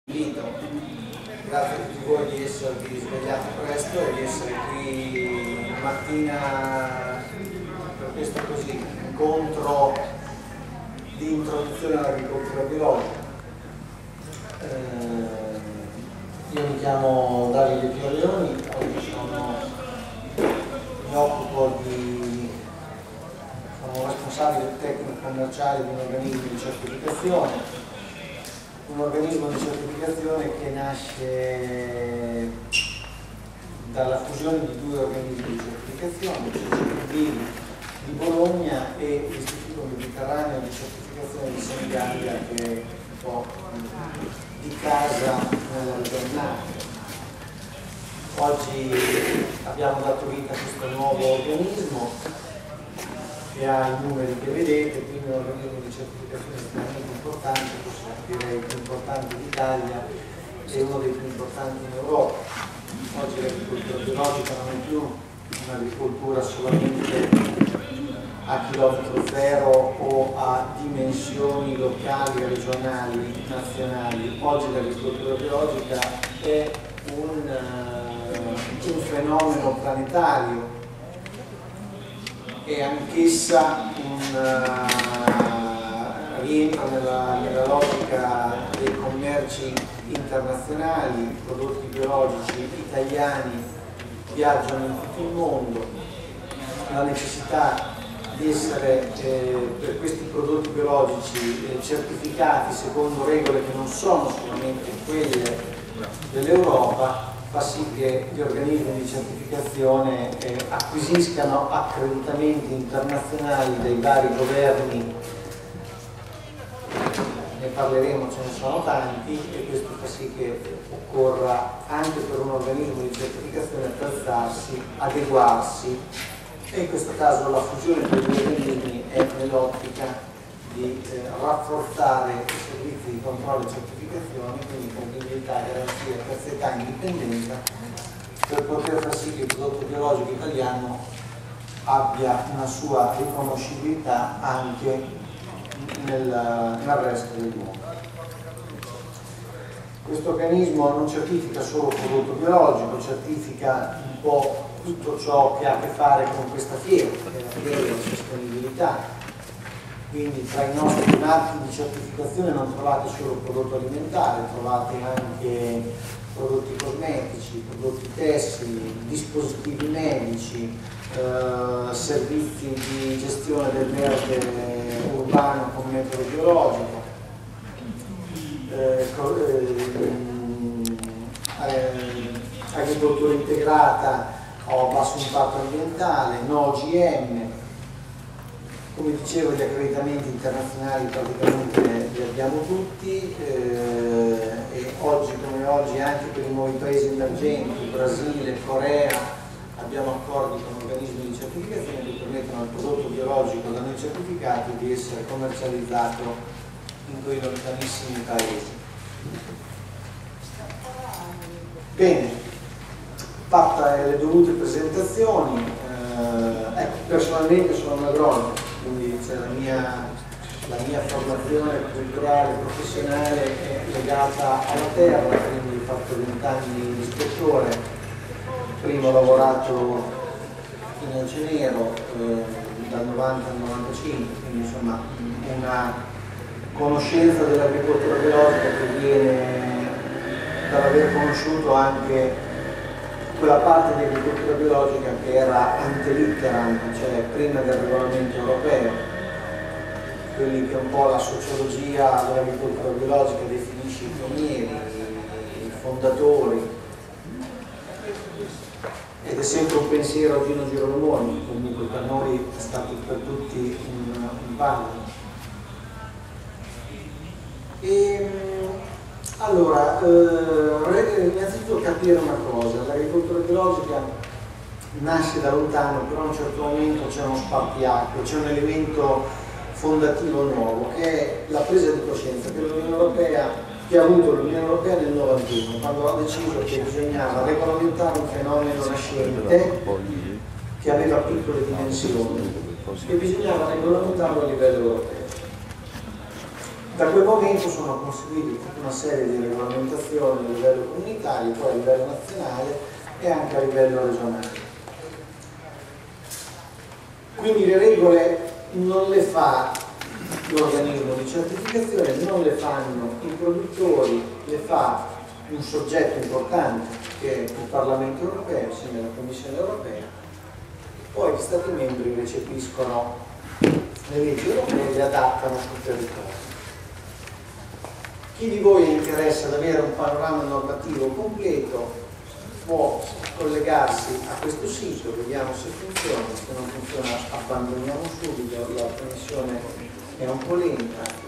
Invito, grazie a tutti voi di esservi svegliati presto e di essere qui mattina per questo così incontro di introduzione all'agricoltura biologica. Io mi chiamo Davide Pierleoni, mi occupo sono responsabile tecnico commerciale di un organismo di certificazione. Un organismo di certificazione che nasce dalla fusione di due organismi di certificazione, il CCB di Bologna e l'Istituto Mediterraneo di certificazione di Senigallia, che è un po' di casa nella regione Lazio. Oggi abbiamo dato vita a questo nuovo organismo che ha i numeri che vedete, quindi un organismo di certificazione estremamente importante, forse direi il più importante d'Italia e uno dei più importanti in Europa. Oggi l'agricoltura biologica non è più un'agricoltura solamente a chilometro zero o a dimensioni locali, regionali, nazionali. Oggi l'agricoltura biologica è un fenomeno planetario e anch'essa rientra nella logica dei commerci internazionali. I prodotti biologici italiani viaggiano in tutto il mondo, la necessità di essere per questi prodotti biologici certificati secondo regole che non sono solamente quelle dell'Europa fa sì che gli organismi di certificazione acquisiscano accreditamenti internazionali dai vari governi. Ne parleremo, ce ne sono tanti, e questo fa sì che occorra anche per un organismo di certificazione attrezzarsi, adeguarsi, e in questo caso la fusione dei due organismi è nell'ottica di rafforzare i servizi di controllo e certificazione, quindi credibilità, garanzia, terzietà e indipendenza, per poter far sì che il prodotto biologico italiano abbia una sua riconoscibilità anche nel resto del mondo. Questo organismo non certifica solo il prodotto biologico, certifica un po' tutto ciò che ha a che fare con questa fiera, che è la fiera della sostenibilità. Quindi tra i nostri marchi di certificazione non trovate solo prodotto alimentare, trovate anche prodotti cosmetici, prodotti tessili, dispositivi medici, servizi di gestione del verde urbano con metodo biologico, agricoltura integrata a basso impatto ambientale, no OGM. Come dicevo, gli accreditamenti internazionali praticamente li abbiamo tutti, e oggi come oggi anche per i nuovi paesi emergenti, Brasile, Corea, abbiamo accordi con organismi di certificazione che permettono al prodotto biologico da noi certificato di essere commercializzato in quei lontanissimi paesi. Bene, fatte le dovute presentazioni, personalmente sono un agronomo, quindi la mia formazione culturale e professionale è legata alla terra, quindi ho fatto 20 anni di ispettore, prima ho lavorato in Alcenero dal 90 al 95, quindi insomma una conoscenza dell'agricoltura biologica che viene dall'aver conosciuto anche quella parte di agricoltura biologica che era ante litteram, cioè prima del regolamento europeo, quelli che un po' la sociologia dell'agricoltura biologica definisce i pionieri, i fondatori, ed è sempre un pensiero a Gino Girolomoni, comunque per noi è stato per tutti un vanno. Allora, innanzitutto capire una cosa: l'agricoltura biologica nasce da lontano, però a un certo momento c'è uno spartiacque, c'è un elemento fondativo nuovo, che è la presa di coscienza che l'Unione Europea, che ha avuto l'Unione Europea nel 91, quando ha deciso che bisognava regolamentare un fenomeno nascente che aveva piccole dimensioni, che bisognava regolamentarlo a livello europeo. Da quel momento sono conseguite tutta una serie di regolamentazioni a livello comunitario, poi a livello nazionale e anche a livello regionale. Quindi le regole non le fa l'organismo di certificazione, non le fanno i produttori, le fa un soggetto importante che è il Parlamento europeo, insieme alla Commissione europea. Poi gli Stati membri recepiscono le leggi europee e le adattano sul territorio. Chi di voi interessa ad avere un panorama normativo completo può collegarsi a questo sito, vediamo se funziona, se non funziona abbandoniamo subito, la connessione è un po' lenta.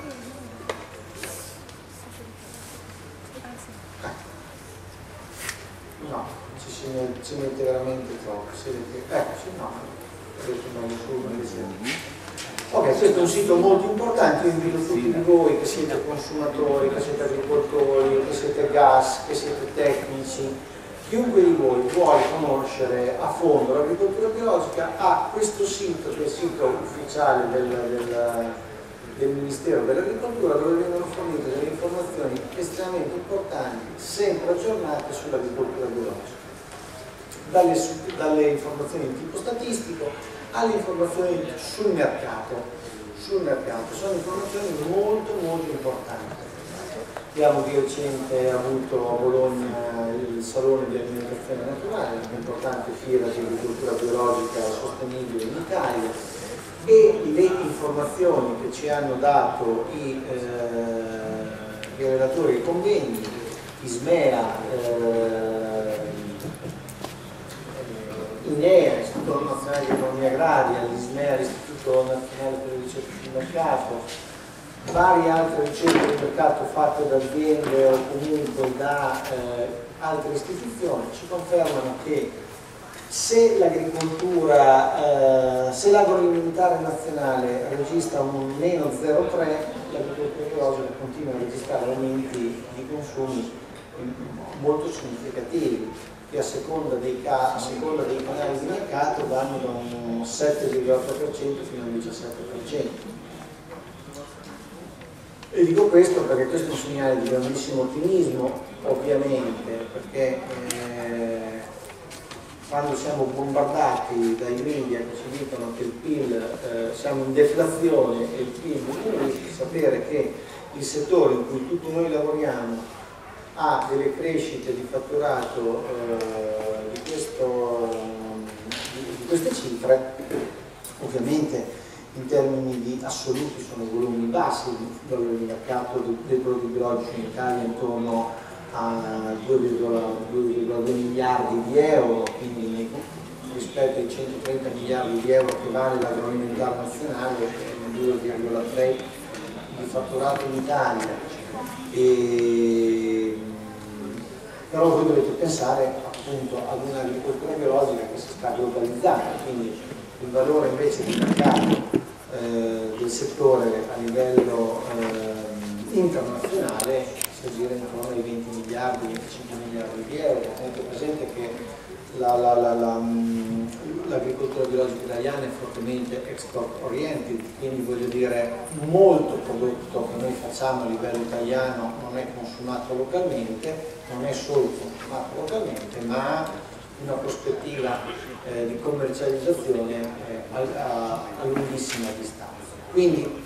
No, ci mette veramente troppo, eccoci, no, adesso andiamo su. Ok, questo è un sito molto importante, io invito tutti di voi che siete consumatori, che siete agricoltori, che siete gas, che siete tecnici, chiunque di voi vuole conoscere a fondo l'agricoltura biologica ha questo sito, che è il sito ufficiale del Ministero dell'Agricoltura, dove vengono fornite delle informazioni estremamente importanti, sempre aggiornate sull'agricoltura biologica. Dalle informazioni di tipo statistico alle informazioni sul mercato. Sono informazioni molto molto importanti. Abbiamo di recente avuto a Bologna il Salone di Alimentazione Naturale, un'importante fiera di agricoltura biologica sostenibile in Italia, e le informazioni che ci hanno dato i relatori dei convegni, ISMEA, INEA, Istituto Nazionale di Economia Agraria, l'ISMEA, l'Istituto Nazionale per le Ricerche sul Mercato, varie altre ricerche di mercato fatte da aziende o comunque da altre istituzioni ci confermano che se l'agricoltura, se l'agroalimentare nazionale registra un meno 0,3, l'agricoltura biologica continua a registrare aumenti di consumi molto significativi, che a seconda dei canali di mercato vanno da un 7,8% fino al 17%. E dico questo perché questo è un segnale di grandissimo ottimismo, ovviamente, perché quando siamo bombardati dai media che ci dicono che il PIL, siamo in deflazione e il PIL diminuisce, sapere che il settore in cui tutti noi lavoriamo ha delle crescite di fatturato di queste cifre, ovviamente in termini di assoluti sono volumi bassi, il valore di mercato dei prodotti biologici in Italia è intorno a 2,2 miliardi di euro, quindi rispetto ai 130 miliardi di euro che vale l'agroalimentare nazionale, 2,3 di fatturato in Italia. Però voi dovete pensare appunto ad un'agricoltura biologica che si sta globalizzando, quindi il valore invece di mercato del settore a livello internazionale si aggira intorno ai 20 miliardi, 25 miliardi di euro. Tenete presente che l'agricoltura biologica italiana è fortemente export oriented, quindi voglio dire molto prodotto che noi facciamo a livello italiano non è consumato localmente, non è solo consumato localmente, ma ha una prospettiva di commercializzazione a lunghissima distanza. Quindi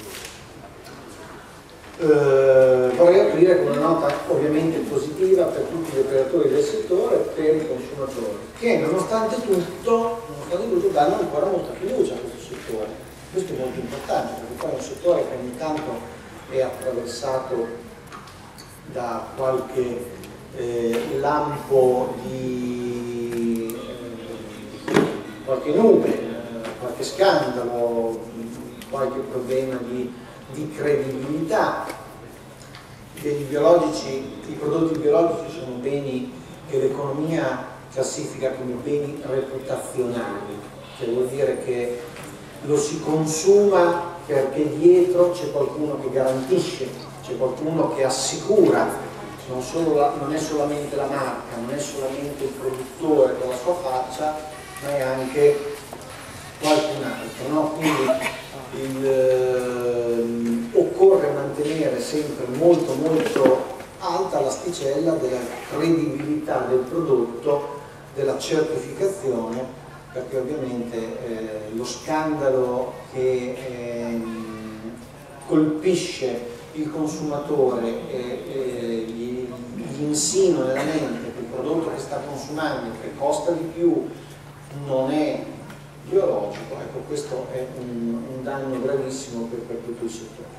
vorrei aprire con una nota ovviamente positiva per tutti gli operatori del settore e per i consumatori, che nonostante tutto danno ancora molta fiducia a questo settore. Questo è molto importante perché poi è un settore che ogni tanto è attraversato da qualche lampo di qualche nube, qualche scandalo, qualche problema di credibilità. I prodotti biologici sono beni che l'economia classifica come beni reputazionali, che vuol dire che lo si consuma perché dietro c'è qualcuno che garantisce, c'è qualcuno che assicura, non è solamente la marca, non è solamente il produttore con la sua faccia, ma è anche qualcun altro, no? Quindi occorre mantenere tenere sempre molto molto alta l'asticella della credibilità del prodotto, della certificazione, perché ovviamente lo scandalo che colpisce il consumatore e gli insinua nella mente che il prodotto che sta consumando, che costa di più, non è biologico, ecco, questo è un danno gravissimo per tutto il settore.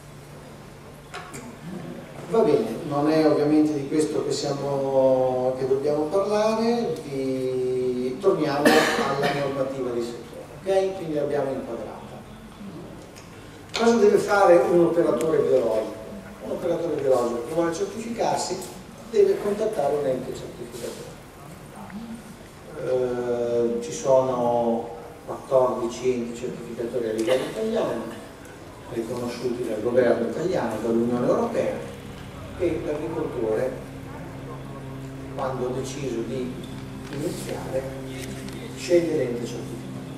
Va bene, non è ovviamente di questo che dobbiamo parlare, torniamo alla normativa di settore, ok? Quindi l'abbiamo inquadrata. Cosa deve fare un operatore biologico? Un operatore biologico che vuole certificarsi deve contattare un ente certificatore. Ci sono 14 enti certificatori a livello italiano, riconosciuti dal governo italiano, dall'Unione Europea, e l'agricoltore, quando ha deciso di iniziare, sceglie l'ente certificatore.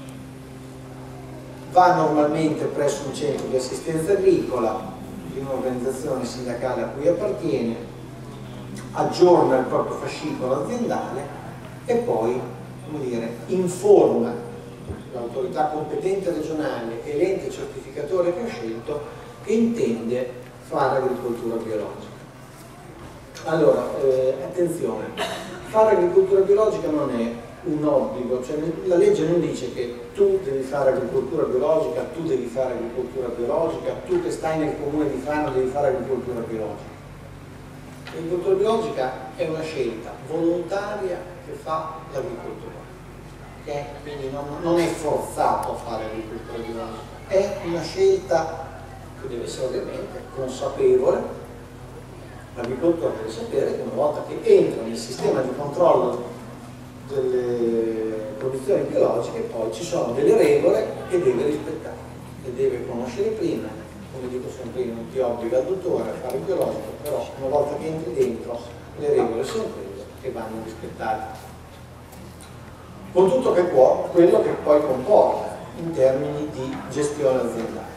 Va normalmente presso un centro di assistenza agricola di un'organizzazione sindacale a cui appartiene, aggiorna il proprio fascicolo aziendale e poi, come dire, informa l'autorità competente regionale e l'ente certificatore che ha scelto che intende fare agricoltura biologica. Allora, attenzione, fare agricoltura biologica non è un obbligo, cioè la legge non dice che tu devi fare agricoltura biologica, tu devi fare agricoltura biologica, tu che stai nel comune di Fano devi fare agricoltura biologica. L'agricoltura biologica è una scelta volontaria che fa l'agricoltore, okay? Quindi non è forzato a fare agricoltura biologica, è una scelta che deve essere ovviamente consapevole. L'agricoltore deve sapere che una volta che entra nel sistema di controllo delle produzioni biologiche poi ci sono delle regole che deve rispettare, le deve conoscere prima. Come dico sempre, io non ti obbliga il dottore a fare il biologico, però una volta che entri dentro le regole sono quelle che vanno rispettate, con tutto quello che poi comporta in termini di gestione aziendale.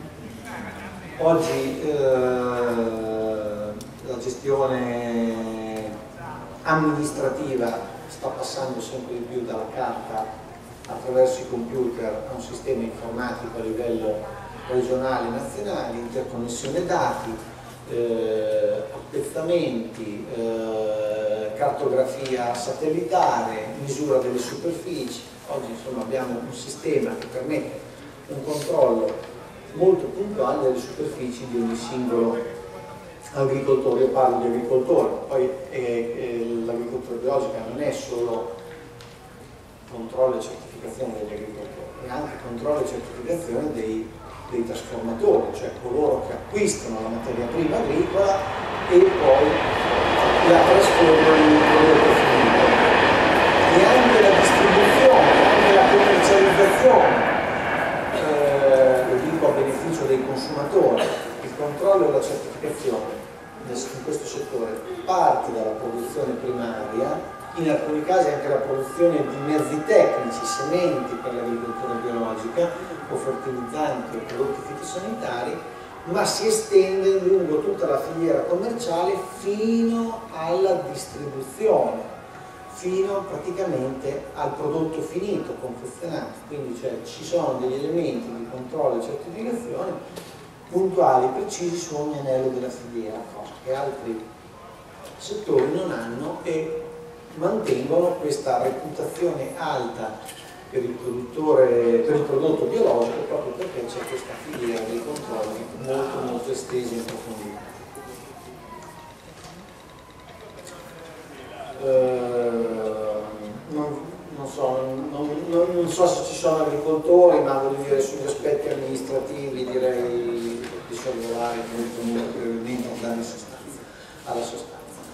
Oggi la gestione amministrativa sta passando sempre di più dalla carta attraverso i computer a un sistema informatico a livello regionale e nazionale, interconnessione dati, appezzamenti, cartografia satellitare, misura delle superfici. Oggi insomma abbiamo un sistema che permette un controllo molto puntuale delle superfici di ogni singolo agricoltore. Io parlo di agricoltore, poi l'agricoltura biologica non è solo controllo e certificazione degli agricoltori, è anche controllo e certificazione dei trasformatori, cioè coloro che acquistano la materia prima agricola e poi la trasformano in un prodotto finito. E anche la distribuzione, anche la commercializzazione, lo dico a beneficio dei consumatori, il controllo e la certificazione in questo settore parte dalla produzione primaria, in alcuni casi anche la produzione di mezzi tecnici, sementi per l'agricoltura biologica o fertilizzanti o prodotti fitosanitari, ma si estende lungo tutta la filiera commerciale fino alla distribuzione, fino praticamente al prodotto finito, confezionato. Quindi ci sono degli elementi di controllo e certificazione puntuali, precisi su ogni anello della filiera, cosa che altri settori non hanno e mantengono questa reputazione alta per il prodotto biologico, proprio perché c'è questa filiera dei controlli molto estesa e approfondita. Non so se ci sono agricoltori, ma voglio dire, sugli aspetti amministrativi direi di sorvolare molto brevemente, andare alla sostanza.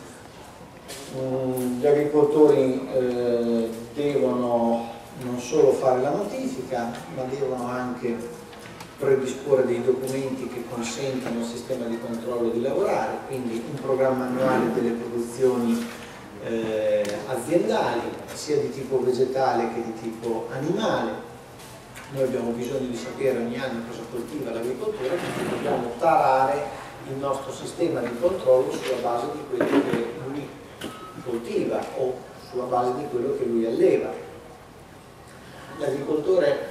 Gli agricoltori devono non solo fare la notifica, ma devono anche predisporre dei documenti che consentano al sistema di controllo di lavorare, quindi un programma annuale delle produzioni aziendali, sia di tipo vegetale che di tipo animale. Noi abbiamo bisogno di sapere ogni anno cosa coltiva l'agricoltura, quindi dobbiamo tarare il nostro sistema di controllo sulla base di quello che lui coltiva o sulla base di quello che lui alleva. L'agricoltore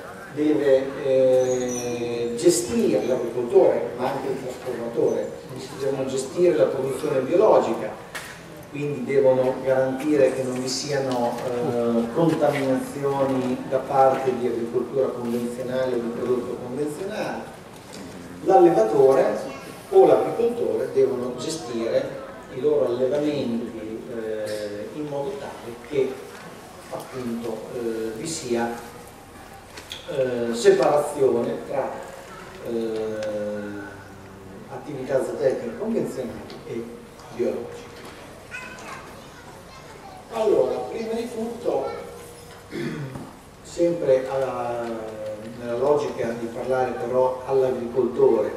deve gestire, l'agricoltore ma anche il trasformatore devono gestire la produzione biologica, quindi devono garantire che non vi siano contaminazioni da parte di agricoltura convenzionale o di prodotto convenzionale. L'allevatore o l'agricoltore devono gestire i loro allevamenti in modo tale che appunto vi sia separazione tra attività zootecniche convenzionali e biologiche. Allora, prima di tutto, sempre nella logica di parlare però all'agricoltore,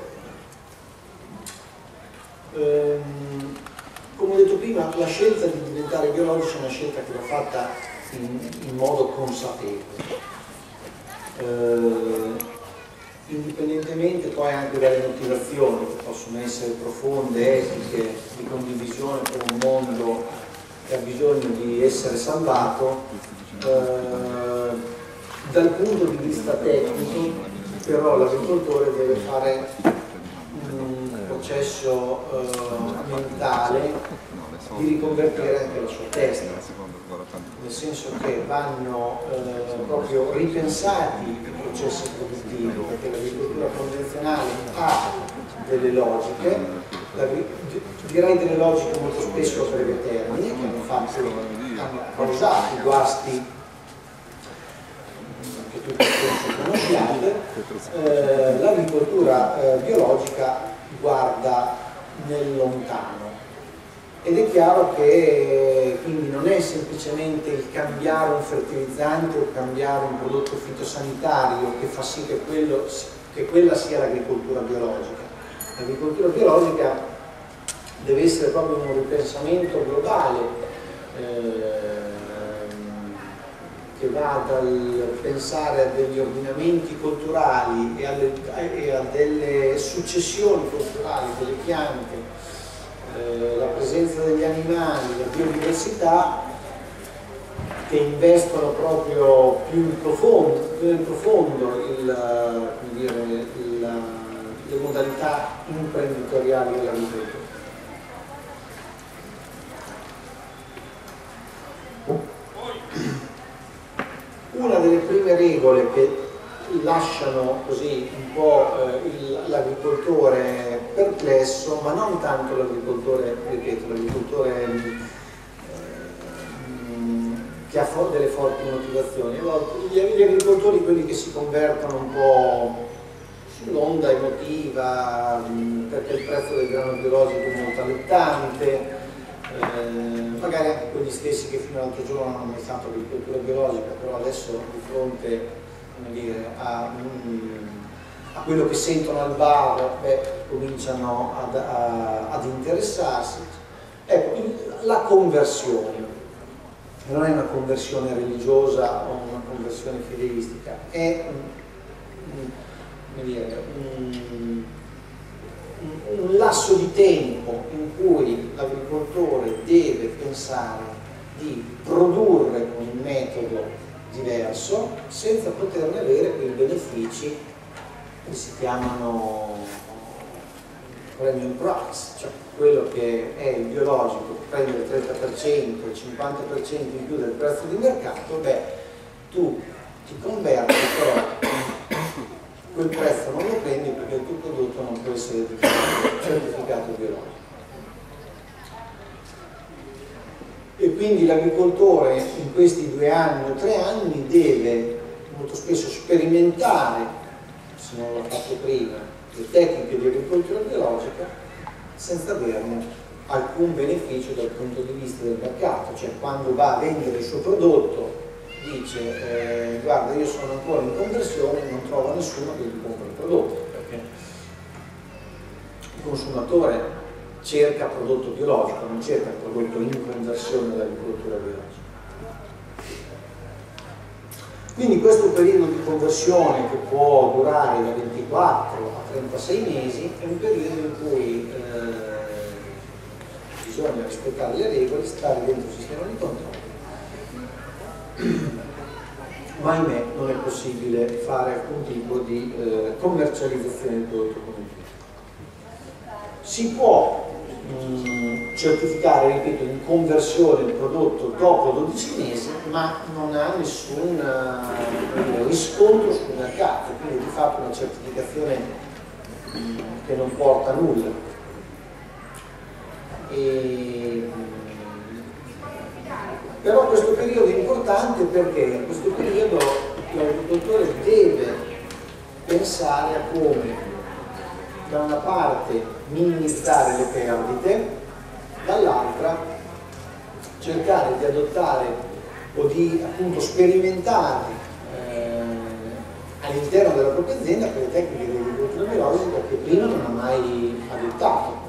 come ho detto prima, la scelta di diventare biologici è una scelta che va fatta in modo consapevole. Indipendentemente poi anche dalle motivazioni che possono essere profonde, etiche, di condivisione con un mondo che ha bisogno di essere salvato, dal punto di vista tecnico però l'agricoltore deve fare un processo mentale di riconvertire anche la sua testa, nel senso che vanno proprio ripensati i processi produttivi, perché l'agricoltura convenzionale ha delle logiche, direi delle logiche molto spesso a breve termine, che hanno causato i guasti che tutti conosciate. L'agricoltura biologica guarda nel lontano. Ed è chiaro che quindi non è semplicemente il cambiare un fertilizzante o cambiare un prodotto fitosanitario che fa sì che quella sia l'agricoltura biologica. L'agricoltura biologica deve essere proprio un ripensamento globale che va dal pensare a degli ordinamenti culturali e a delle successioni culturali delle piante, la presenza degli animali, la biodiversità, che investono proprio più in profondo le modalità imprenditoriali dell'agricoltura. Una delle prime regole che lasciano così un po' l'agricoltore perplesso, ma non tanto l'agricoltore, ripeto, l'agricoltore che ha delle forti motivazioni. Gli agricoltori, quelli che si convertono un po' sull'onda emotiva, perché il prezzo del grano biologico è molto allettante, magari anche quelli stessi che fino all'altro giorno non hanno mai fatto agricoltura biologica, però adesso di fronte, come dire, a quello che sentono al bar, cominciano ad interessarsi. Ecco, la conversione non è una conversione religiosa o una conversione fideistica, è un lasso di tempo in cui l'agricoltore deve pensare di produrre con un metodo diverso senza poterne avere quei benefici che si chiamano premium price, cioè quello che è il biologico che prende il 30%, il 50% in più del prezzo di mercato, tu ti converti, però quel prezzo non lo prendi perché il tuo prodotto non può essere certificato biologico. E quindi l'agricoltore in questi 2 anni o 3 anni deve molto spesso sperimentare, se non l'ha fatto prima, le tecniche di agricoltura biologica senza averne alcun beneficio dal punto di vista del mercato, cioè quando va a vendere il suo prodotto dice guarda, io sono ancora in conversione e non trovo nessuno che gli compra il prodotto, perché il consumatore cerca prodotto biologico, non cerca prodotto in conversione dall'agricoltura biologica. Quindi questo periodo di conversione, che può durare da 24 a 36 mesi, è un periodo in cui bisogna rispettare le regole, stare dentro il sistema di controllo, ma ahimè non è possibile fare alcun tipo di commercializzazione del prodotto comunitario. Si può certificare, ripeto, in conversione il prodotto dopo 12 mesi, ma non ha nessun riscontro sul mercato, quindi di fatto una certificazione che non porta a nulla. Però questo periodo è importante perché in questo periodo l'agricoltore deve pensare a come da una parte minimizzare le perdite, dall'altra cercare di adottare o di appunto sperimentare all'interno della propria azienda quelle tecniche di agricoltura biologica che prima non ha mai adottato.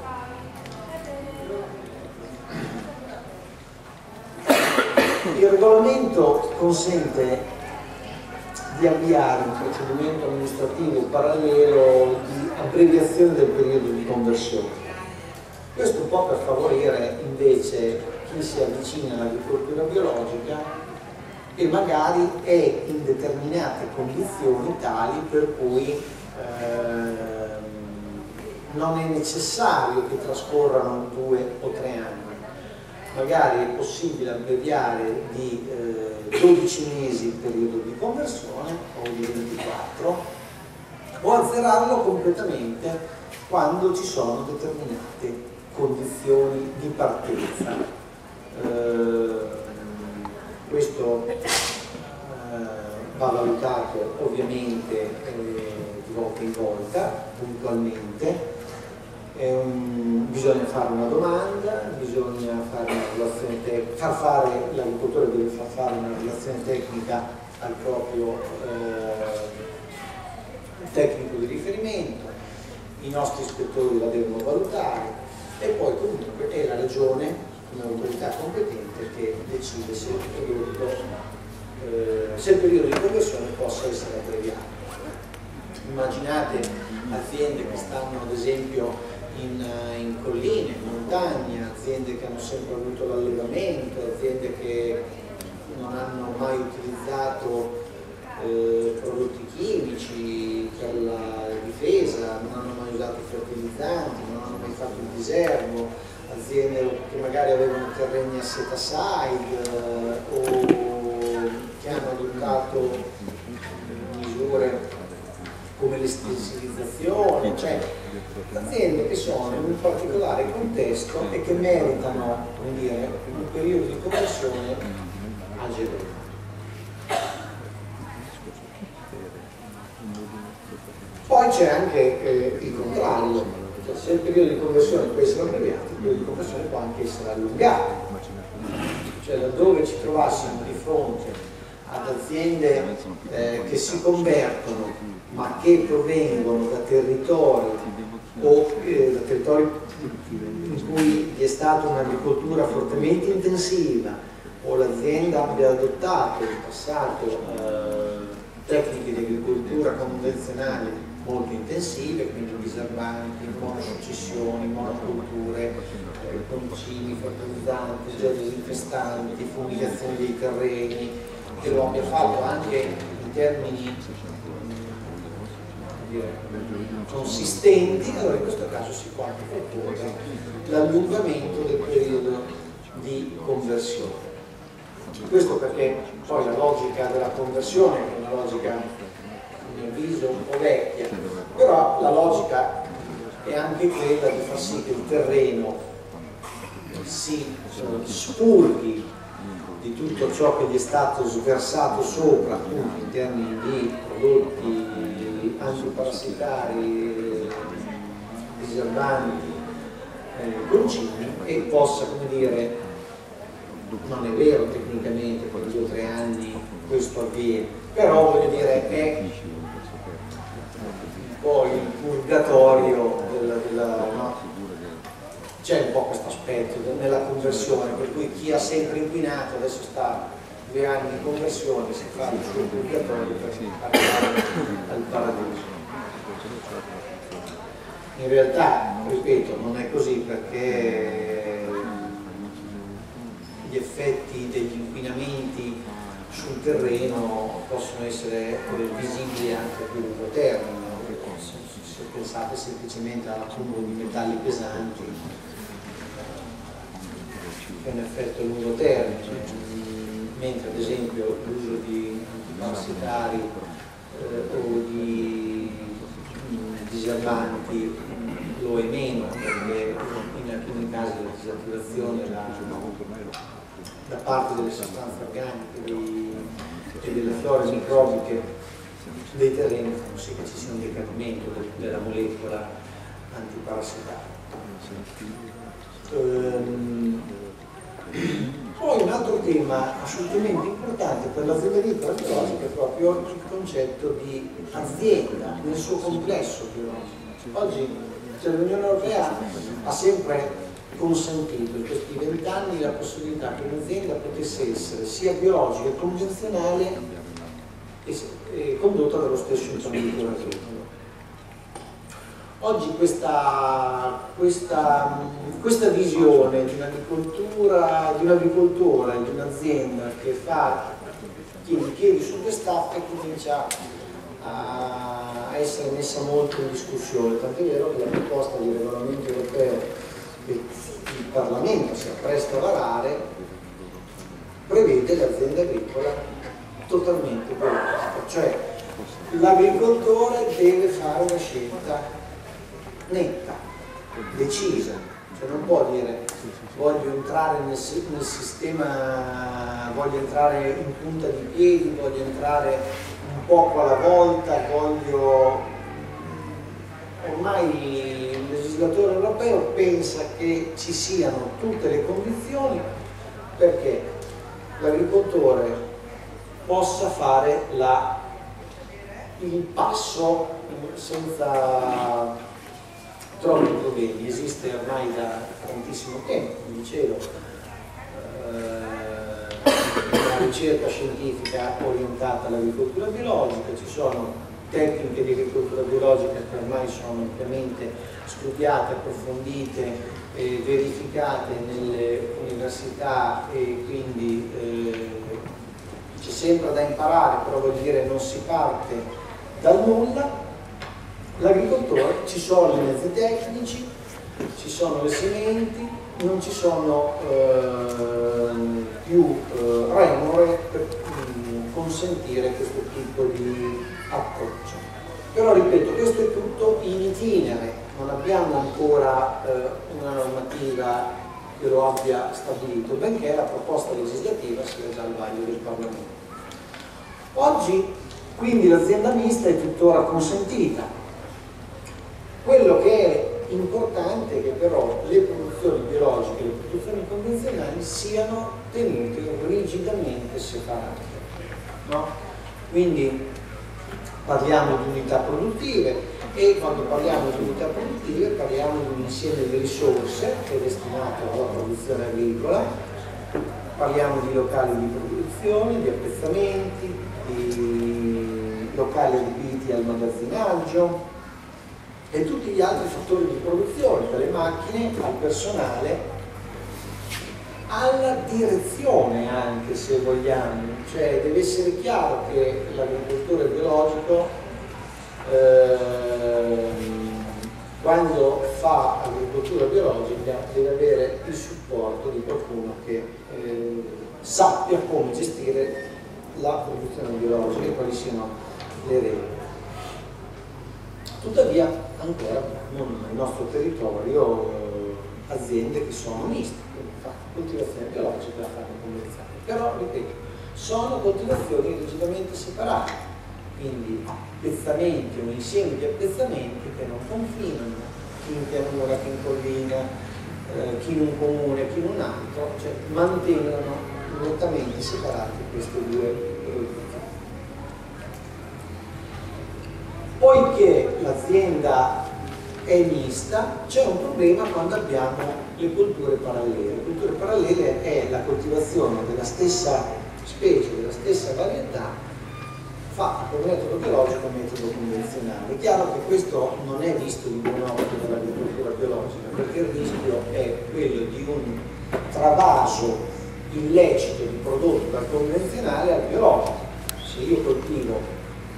Il regolamento consente di avviare un procedimento amministrativo parallelo di abbreviazione del periodo di conversione. Questo un po' per favorire invece chi si avvicina all'agricoltura biologica e magari è in determinate condizioni tali per cui non è necessario che trascorrano 2 o 3 anni. Magari è possibile abbreviare di 12 mesi il periodo di conversione o di 24 o azzerarlo completamente quando ci sono determinate condizioni di partenza. Questo va valutato ovviamente di volta in volta, puntualmente. Bisogna fare una domanda, bisogna fare una relazione tecnica, l'agricoltore deve far fare una relazione tecnica al proprio tecnico di riferimento, i nostri ispettori la devono valutare e poi comunque è la regione come autorità competente che decide se il periodo di conversione possa essere abbreviato. Immaginate aziende che stanno ad esempio in colline, in montagna, aziende che hanno sempre avuto l'allevamento, aziende che non hanno mai utilizzato prodotti chimici per la difesa, non hanno mai usato fertilizzanti, non hanno mai fatto il diserbo, aziende che magari avevano terreni a set aside o che hanno adottato misure come l'estensivizzazione, cioè aziende che sono in un particolare contesto e che meritano, come dire, un periodo di conversione agevole. Poi c'è anche il contrario, cioè, se il periodo di conversione può essere abbreviato, il periodo di conversione può anche essere allungato, cioè laddove ci trovassimo di fronte ad aziende che si convertono ma che provengono da territori o da territori in cui vi è stata un'agricoltura fortemente intensiva o l'azienda abbia adottato in passato tecniche di agricoltura convenzionali molto intensive, quindi diserbanti, monosuccessioni, monoculture, concimi, fertilizzanti, disinfestanti, fumigazione dei terreni, che lo abbia fatto anche in termini consistenti, allora in questo caso si può anche proporre l'allungamento del periodo di conversione. Questo perché poi la logica della conversione è una logica, a mio avviso, un po' vecchia, però la logica è anche quella di far sì che il terreno si spurghi di tutto ciò che gli è stato sversato sopra, appunto in termini di prodotti antiparassitari, diserbanti, concimi, e possa, come dire, non è vero tecnicamente, poi 2 o 3 anni questo avviene, però voglio dire è un po' il purgatorio no? C'è un po' questo aspetto nella conversione, per cui chi ha sempre inquinato adesso sta 2 anni di conversione si fa il suo purgatorio per arrivare al paradiso. In realtà, ripeto, non è così, perché gli effetti degli inquinamenti sul terreno possono essere visibili anche a più lungo termine. Se pensate semplicemente all'accumulo di metalli pesanti, è un effetto a lungo termine, mentre ad esempio l'uso di antiparassitari o di diserbanti lo è meno, perché in alcuni casi la disattivazione da parte delle sostanze organiche e delle flore microbiche dei terreni fanno sì che ci sia un decadimento della molecola antiparassitaria. Poi un altro tema assolutamente importante per l'azienda agricola biologica è proprio il concetto di azienda nel suo complesso biologico. Oggi l'Unione Europea ha sempre consentito in questi 20 anni la possibilità che un'azienda potesse essere sia biologica che convenzionale e condotta dallo stesso imprenditore agricolo. Oggi questa visione di un'agricoltura e di un'azienda che fa chiedi su quest'acqua comincia a essere messa molto in discussione, tant'è vero che la proposta di regolamento europeo che il Parlamento si appresta a varare prevede l'azienda agricola totalmente biologica, cioè l'agricoltore deve fare una scelta netta, decisa, cioè non può dire voglio entrare nel sistema, voglio entrare in punta di piedi, voglio entrare un poco alla volta, ormai il legislatore europeo pensa che ci siano tutte le condizioni perché l'agricoltore possa fare il passo senza troppi problemi. Esiste ormai da tantissimo tempo, come dicevo, una ricerca scientifica orientata all'agricoltura biologica, ci sono tecniche di agricoltura biologica che ormai sono ampiamente studiate, approfondite e verificate nelle università e quindi c'è sempre da imparare, però vuol dire non si parte dal nulla. L'agricoltore, ci sono i mezzi tecnici, ci sono le sementi, non ci sono più remore per consentire questo tipo di approccio. Però ripeto, questo è tutto in itinere, non abbiamo ancora una normativa che lo abbia stabilito, benché la proposta legislativa sia già al vaglio del Parlamento. Oggi quindi l'azienda mista è tuttora consentita. Quello che è importante è che però le produzioni biologiche e le produzioni convenzionali siano tenute rigidamente separate, no? Quindi parliamo di unità produttive e quando parliamo di unità produttive parliamo di un insieme di risorse che è destinato alla produzione agricola, parliamo di locali di produzione, di appezzamenti, di locali adibiti al magazzinaggio e tutti gli altri fattori di produzione, dalle macchine al personale, alla direzione anche, se vogliamo. Cioè deve essere chiaro che l'agricoltore biologico quando fa agricoltura biologica deve avere il supporto di qualcuno che sappia come gestire la produzione biologica e quali siano le regole. Tuttavia ancora abbiamo nel nostro territorio aziende che sono miste, quindi fanno coltivazione biologica e fanno convenzionale. Però, ripeto, sono coltivazioni rigidamente separate, quindi appezzamenti o insiemi di appezzamenti che non confinano, chi in pianura, chi in collina, chi in un comune, chi in un altro, cioè mantengono nettamente separati queste due produzioni. Poiché l'azienda è mista, c'è un problema quando abbiamo le colture parallele. Le colture parallele è la coltivazione della stessa specie della stessa varietà fatta con metodo biologico e metodo convenzionale. È chiaro che questo non è visto di buon occhio dall'agricoltura biologica, perché il rischio è quello di un travaso illecito di prodotto dal convenzionale al biologico. Se io coltivo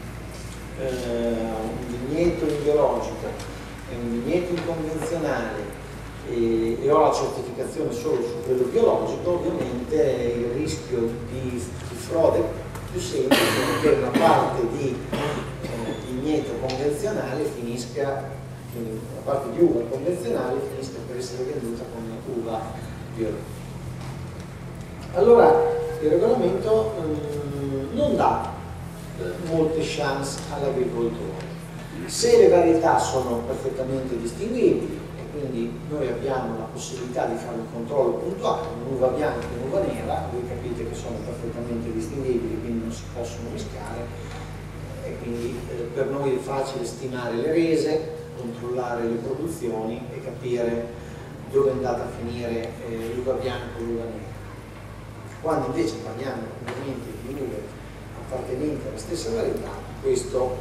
un vigneto in biologico e un vigneto in convenzionale e ho la certificazione solo su quello biologico, ovviamente il rischio di frode è più semplice, che una parte di vigneto convenzionale finisca, quindi una parte di uva convenzionale finisca per essere venduta come uva biologica. Allora il regolamento non dà molte chance all'agricoltore. Se le varietà sono perfettamente distinguibili, quindi noi abbiamo la possibilità di fare un controllo puntuale, un'uva bianca e un'uva nera, voi capite che sono perfettamente distinguibili, quindi non si possono mischiare, e quindi per noi è facile stimare le rese, controllare le produzioni e capire dove è andata a finire l'uva bianca e l'uva nera. Quando invece parliamo ovviamente di uve appartenenti alla stessa varietà, questo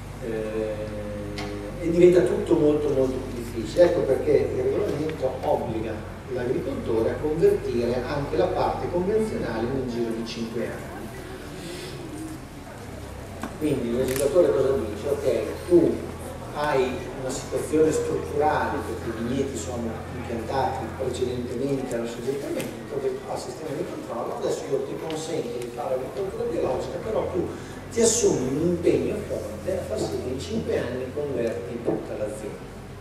diventa tutto molto più difficile. Ecco perché il regolamento obbliga l'agricoltore a convertire anche la parte convenzionale in un giro di 5 anni. Quindi il legislatore cosa dice? Ok, tu hai una situazione strutturale perché i vigneti sono impiantati precedentemente all'assoggettamento, al sistema di controllo, adesso io ti consento di fare agricoltura biologica, però tu ti assumi un impegno forte a far sì che in 5 anni converti tutta l'azienda.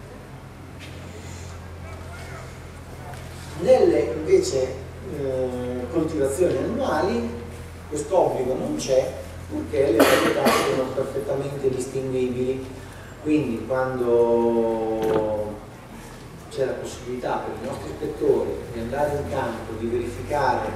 Nelle invece coltivazioni annuali questo obbligo non c'è, purché le varietà sono perfettamente distinguibili. Quindi quando c'è la possibilità per i nostri ispettori di andare in campo, di verificare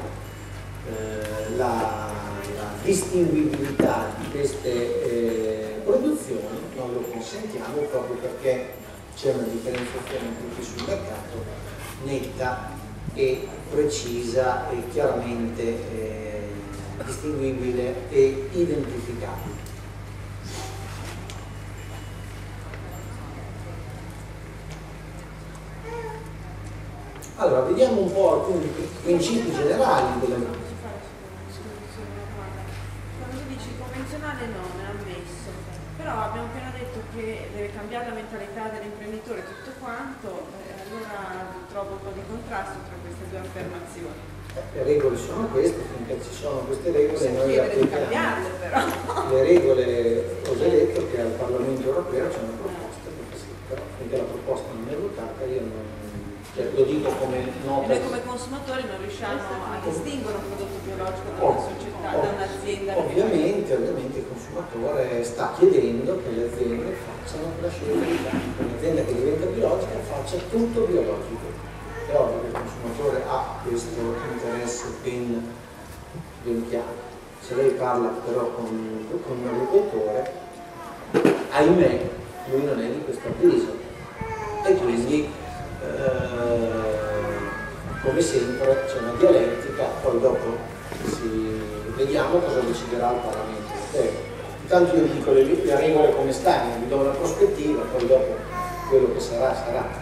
la distinguibilità di queste produzioni, noi lo consentiamo proprio perché c'è una differenziazione anche sul mercato netta e precisa e chiaramente distinguibile e identificabile. Allora, vediamo un po' alcuni principi generali della Quando dici convenzionale non è ammesso, però abbiamo appena detto che deve cambiare la mentalità dell'imprenditore tutto quanto, allora trovo un po' di contrasto tra queste due affermazioni. Le regole sono queste, finché ci sono queste regole noi applichiamo. Però. Le regole, ho già detto che al Parlamento europeo c'è una proposta, però finché la proposta non è votata io non... lo dico come nota. E noi come consumatori non riusciamo a distinguere un prodotto biologico da una società, da un'azienda. Ovviamente il consumatore sta chiedendo che le aziende facciano la scelta, che un'azienda che diventa biologica faccia tutto biologico. È ovvio che il consumatore ha questo interesse ben chiaro. Se lei parla però con un agricoltore, ahimè, lui non è di questo avviso. E quindi come sempre c'è una dialettica, poi dopo vediamo cosa deciderà il Parlamento europeo. Intanto io dico le regole come stanno, vi do una prospettiva, poi dopo quello che sarà sarà.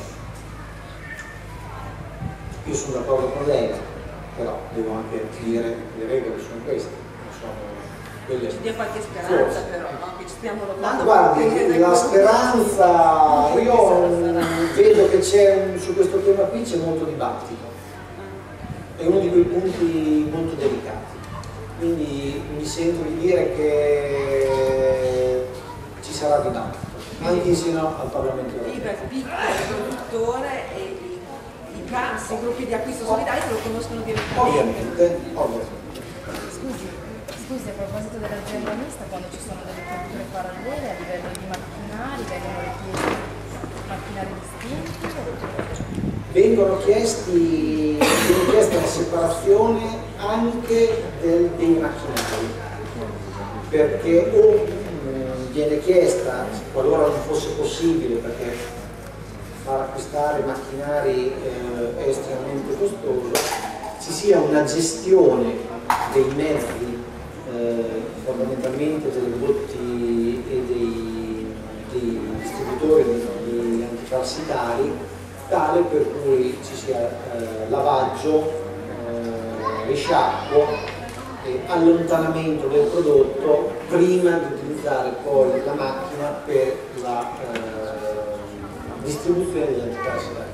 Io sono d'accordo con lei, però devo anche dire che le regole sono queste, non sono quelle. Ci dia qualche speranza però, no? Che ci stiamo lottando. Guardi, la speranza, io vedo che c'è su questo tema qui c'è molto dibattito, è uno di quei punti molto delicati, quindi mi sento di dire che ci sarà dibattito, anche insieme al Parlamento europeo. Il piccolo produttore e i gruppi di acquisto solidali lo conoscono direttamente. Ovviamente. Scusi, a proposito dell'azienda mista, quando ci sono delle culture parallele a livello di macchinari, vengono richiesti macchinari distinti? Vengono chiesta la separazione anche dei macchinari, perché viene chiesta, qualora non fosse possibile, perché far acquistare macchinari è estremamente costoso, ci sia una gestione dei mezzi, fondamentalmente delle botti e dei distributori di antiparassitari, tale per cui ci sia lavaggio, risciacquo e allontanamento del prodotto prima di utilizzare poi la macchina per la distribuzione degli antiparassitari.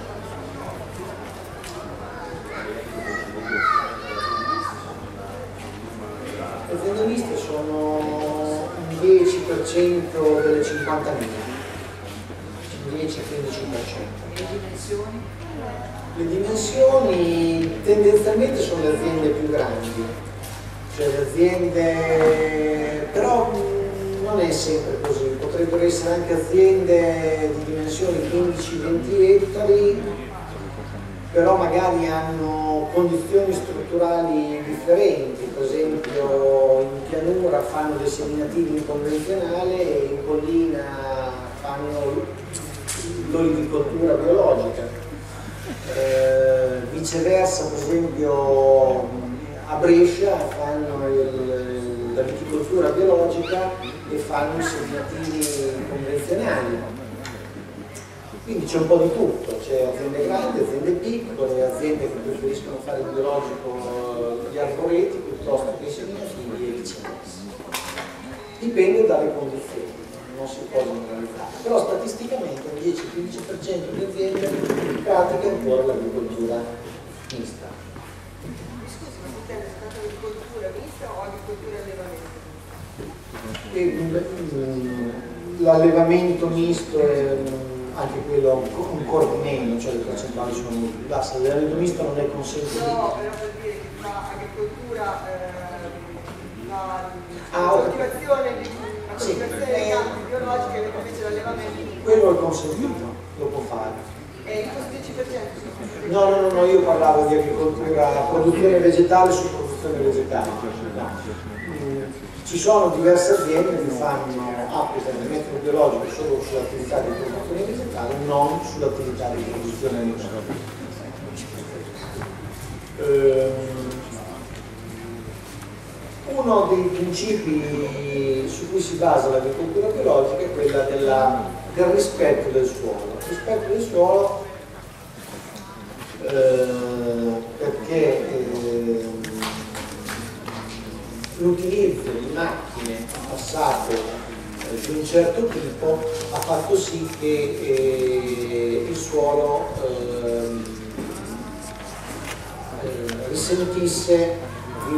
Le aziende miste sono un 10% delle 50.000, 10-15%. Le dimensioni? Le dimensioni tendenzialmente sono le aziende più grandi, cioè le aziende, però non è sempre così, potrebbero essere anche aziende di dimensioni 15-20 ettari, però magari hanno condizioni strutturali differenti, per esempio in pianura fanno dei seminativi in convenzionale e in collina fanno l'olivicoltura biologica. Viceversa, per esempio a Brescia fanno la viticoltura biologica e fanno i seminativi convenzionali. Quindi c'è un po' di tutto, c'è aziende grandi, aziende piccole, aziende che preferiscono fare il biologico, gli arboreti piuttosto che i seminativi e viceversa. Dipende dalle condizioni, non si può generalizzare, però statisticamente un 10-15% di aziende pratica ancora l'agricoltura mista. Scusi, ma tu sei stata agricoltura mista o agricoltura allevamento? L'allevamento misto è anche quello ancora di meno, cioè le percentuali sono molto più basse, l'allevamento misto non è consentito. No, però per dire che fa agricoltura, la ok. coltivazione Sì. dei campi biologici e invece l'allevamento. Quello è consentito, lo può fare. E in questo 10%? No, io parlavo di agricoltura, produzione vegetale su produzione vegetale. No. Ci sono diverse aziende che applicano il metodo biologico solo sull'attività di produzione vegetale, non sull'attività di produzione animale. Uno dei principi su cui si basa l'agricoltura biologica è quella del rispetto del suolo. Il rispetto del suolo perché l'utilizzo di macchine passate di un certo tipo ha fatto sì che il suolo risentisse di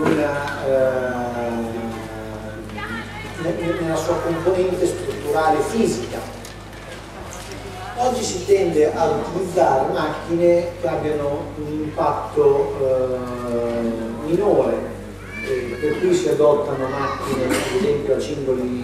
nella sua componente strutturale fisica. Oggi si tende a utilizzare macchine che abbiano un impatto minore, per cui si adottano macchine ad esempio a cingoli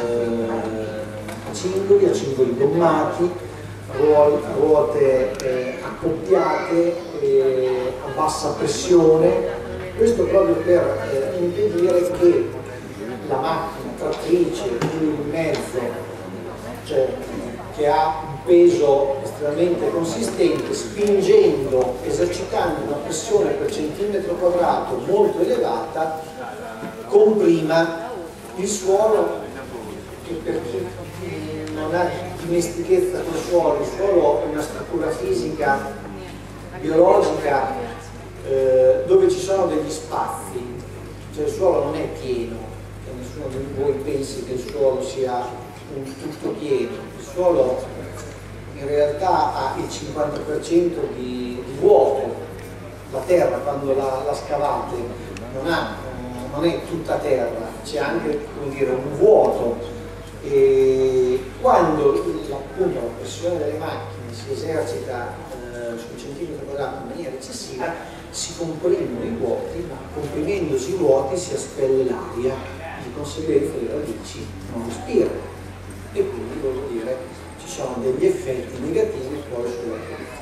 gommati, ruote accoppiate a bassa pressione, questo proprio per impedire che la macchina trattrice giù in mezzo, cioè che ha un peso estremamente consistente, spingendo, esercitando una pressione per centimetro quadrato molto elevata, comprima il suolo, che per chi non ha dimestichezza col suolo, il suolo è una struttura fisica, biologica, dove ci sono degli spazi, cioè il suolo non è pieno, che nessuno di voi pensi che il suolo sia un tutto pieno, il suolo in realtà ha il 50% di vuoto, la terra quando la scavate non è tutta terra, c'è anche, come dire, un vuoto, e quando appunto la pressione delle macchine si esercita sul centimetro quadrato in maniera eccessiva, si comprimono i vuoti, ma comprimendosi i vuoti si espelle l'aria, di conseguenza le radici non respirano e quindi, voglio dire, ci sono degli effetti negativi poi sulla qualità.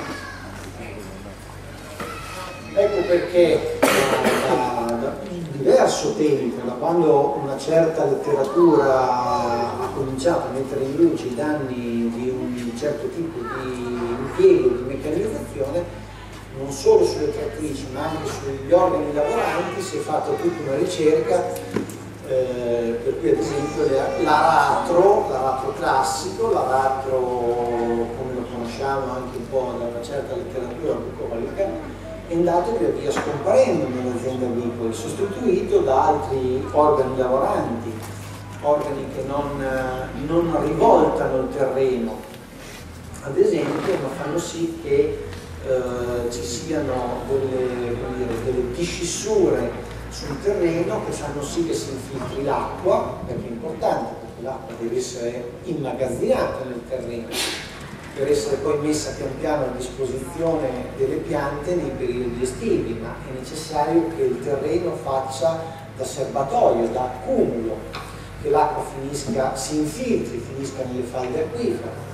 Ecco perché da diverso tempo, da quando una certa letteratura ha cominciato a mettere in luce i danni di un certo tipo di impiego di meccanizzazione, non solo sulle trattrici ma anche sugli organi lavoranti, si è fatta tutta una ricerca per cui ad esempio l'aratro classico, l'aratro come lo conosciamo anche un po' da una certa letteratura bucolica, è andato via via scomparendo nelle aziende agricole, sostituito da altri organi lavoranti, organi che non rivoltano il terreno, ad esempio, ma fanno sì che ci siano delle discissure sul terreno che fanno sì che si infiltri l'acqua, perché è importante, perché l'acqua deve essere immagazzinata nel terreno per essere poi messa pian piano a disposizione delle piante nei periodi estivi, ma è necessario che il terreno faccia da serbatoio, da accumulo, che l'acqua si infiltri, finisca nelle falde acquifere.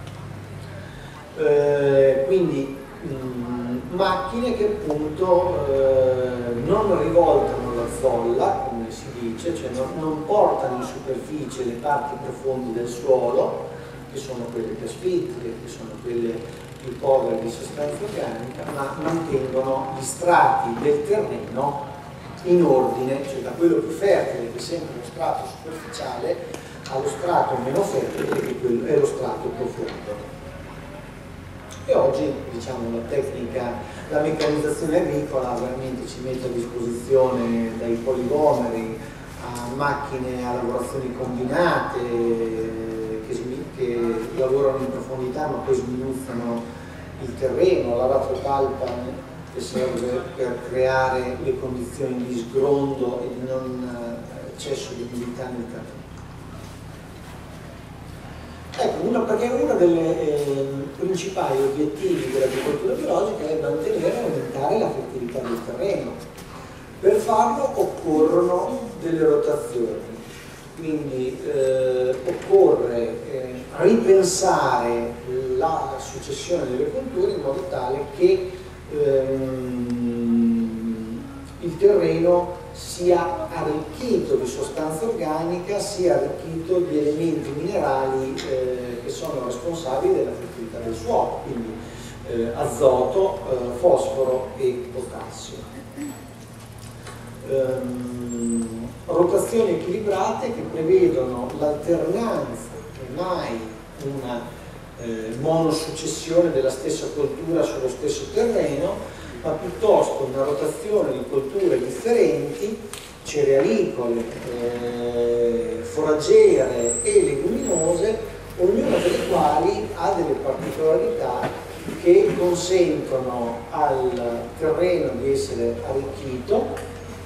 Quindi macchine che appunto non rivoltano la zolla, come si dice, cioè non portano in superficie le parti profonde del suolo, che sono quelle più asfittiche, che sono quelle più povere di sostanza organica, ma mantengono gli strati del terreno in ordine, cioè da quello più fertile, che è sempre lo strato superficiale, allo strato meno fertile, che è lo strato profondo. E oggi, diciamo, la tecnica, la meccanizzazione agricola veramente ci mette a disposizione dai poligomeri a macchine a lavorazioni combinate che lavorano in profondità ma poi sminuzzano il terreno, l'aratro talpa che serve per creare le condizioni di sgrondo e di non eccesso di umidità nel terreno. Ecco, perché uno dei principali obiettivi dell'agricoltura biologica è mantenere e aumentare la fertilità del terreno. Per farlo occorrono delle rotazioni, quindi occorre ripensare la successione delle colture in modo tale che il terreno sia arricchito di sostanza organica, sia arricchito di elementi minerali che sono responsabili della fertilità del suolo, quindi azoto, fosforo e potassio. Rotazioni equilibrate che prevedono l'alternanza e mai una monosuccessione della stessa coltura sullo stesso terreno, ma piuttosto una rotazione di colture differenti, cerealicole, foraggere e leguminose, ognuna delle quali ha delle particolarità che consentono al terreno di essere arricchito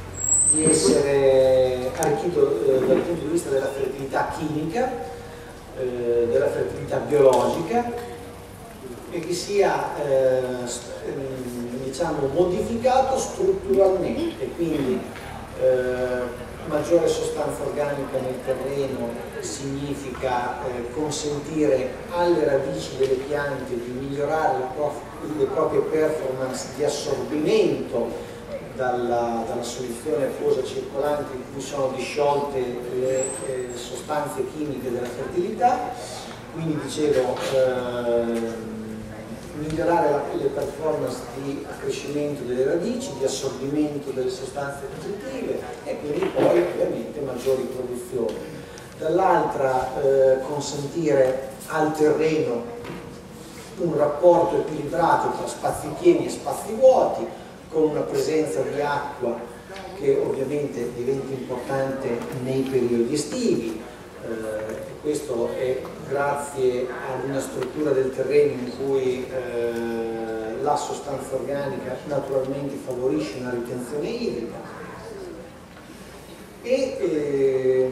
dal punto di vista della fertilità chimica, della fertilità biologica, e che sia diciamo, modificato strutturalmente, quindi maggiore sostanza organica nel terreno significa consentire alle radici delle piante di migliorare le proprie performance di assorbimento dalla soluzione acquosa circolante in cui sono disciolte le sostanze chimiche della fertilità, quindi dicevo migliorare le performance di accrescimento delle radici, di assorbimento delle sostanze nutritive e quindi poi ovviamente maggiori produzioni. Dall'altra consentire al terreno un rapporto equilibrato tra spazi pieni e spazi vuoti, con una presenza di acqua che ovviamente diventa importante nei periodi estivi. Questo è grazie ad una struttura del terreno in cui la sostanza organica naturalmente favorisce una ritenzione idrica e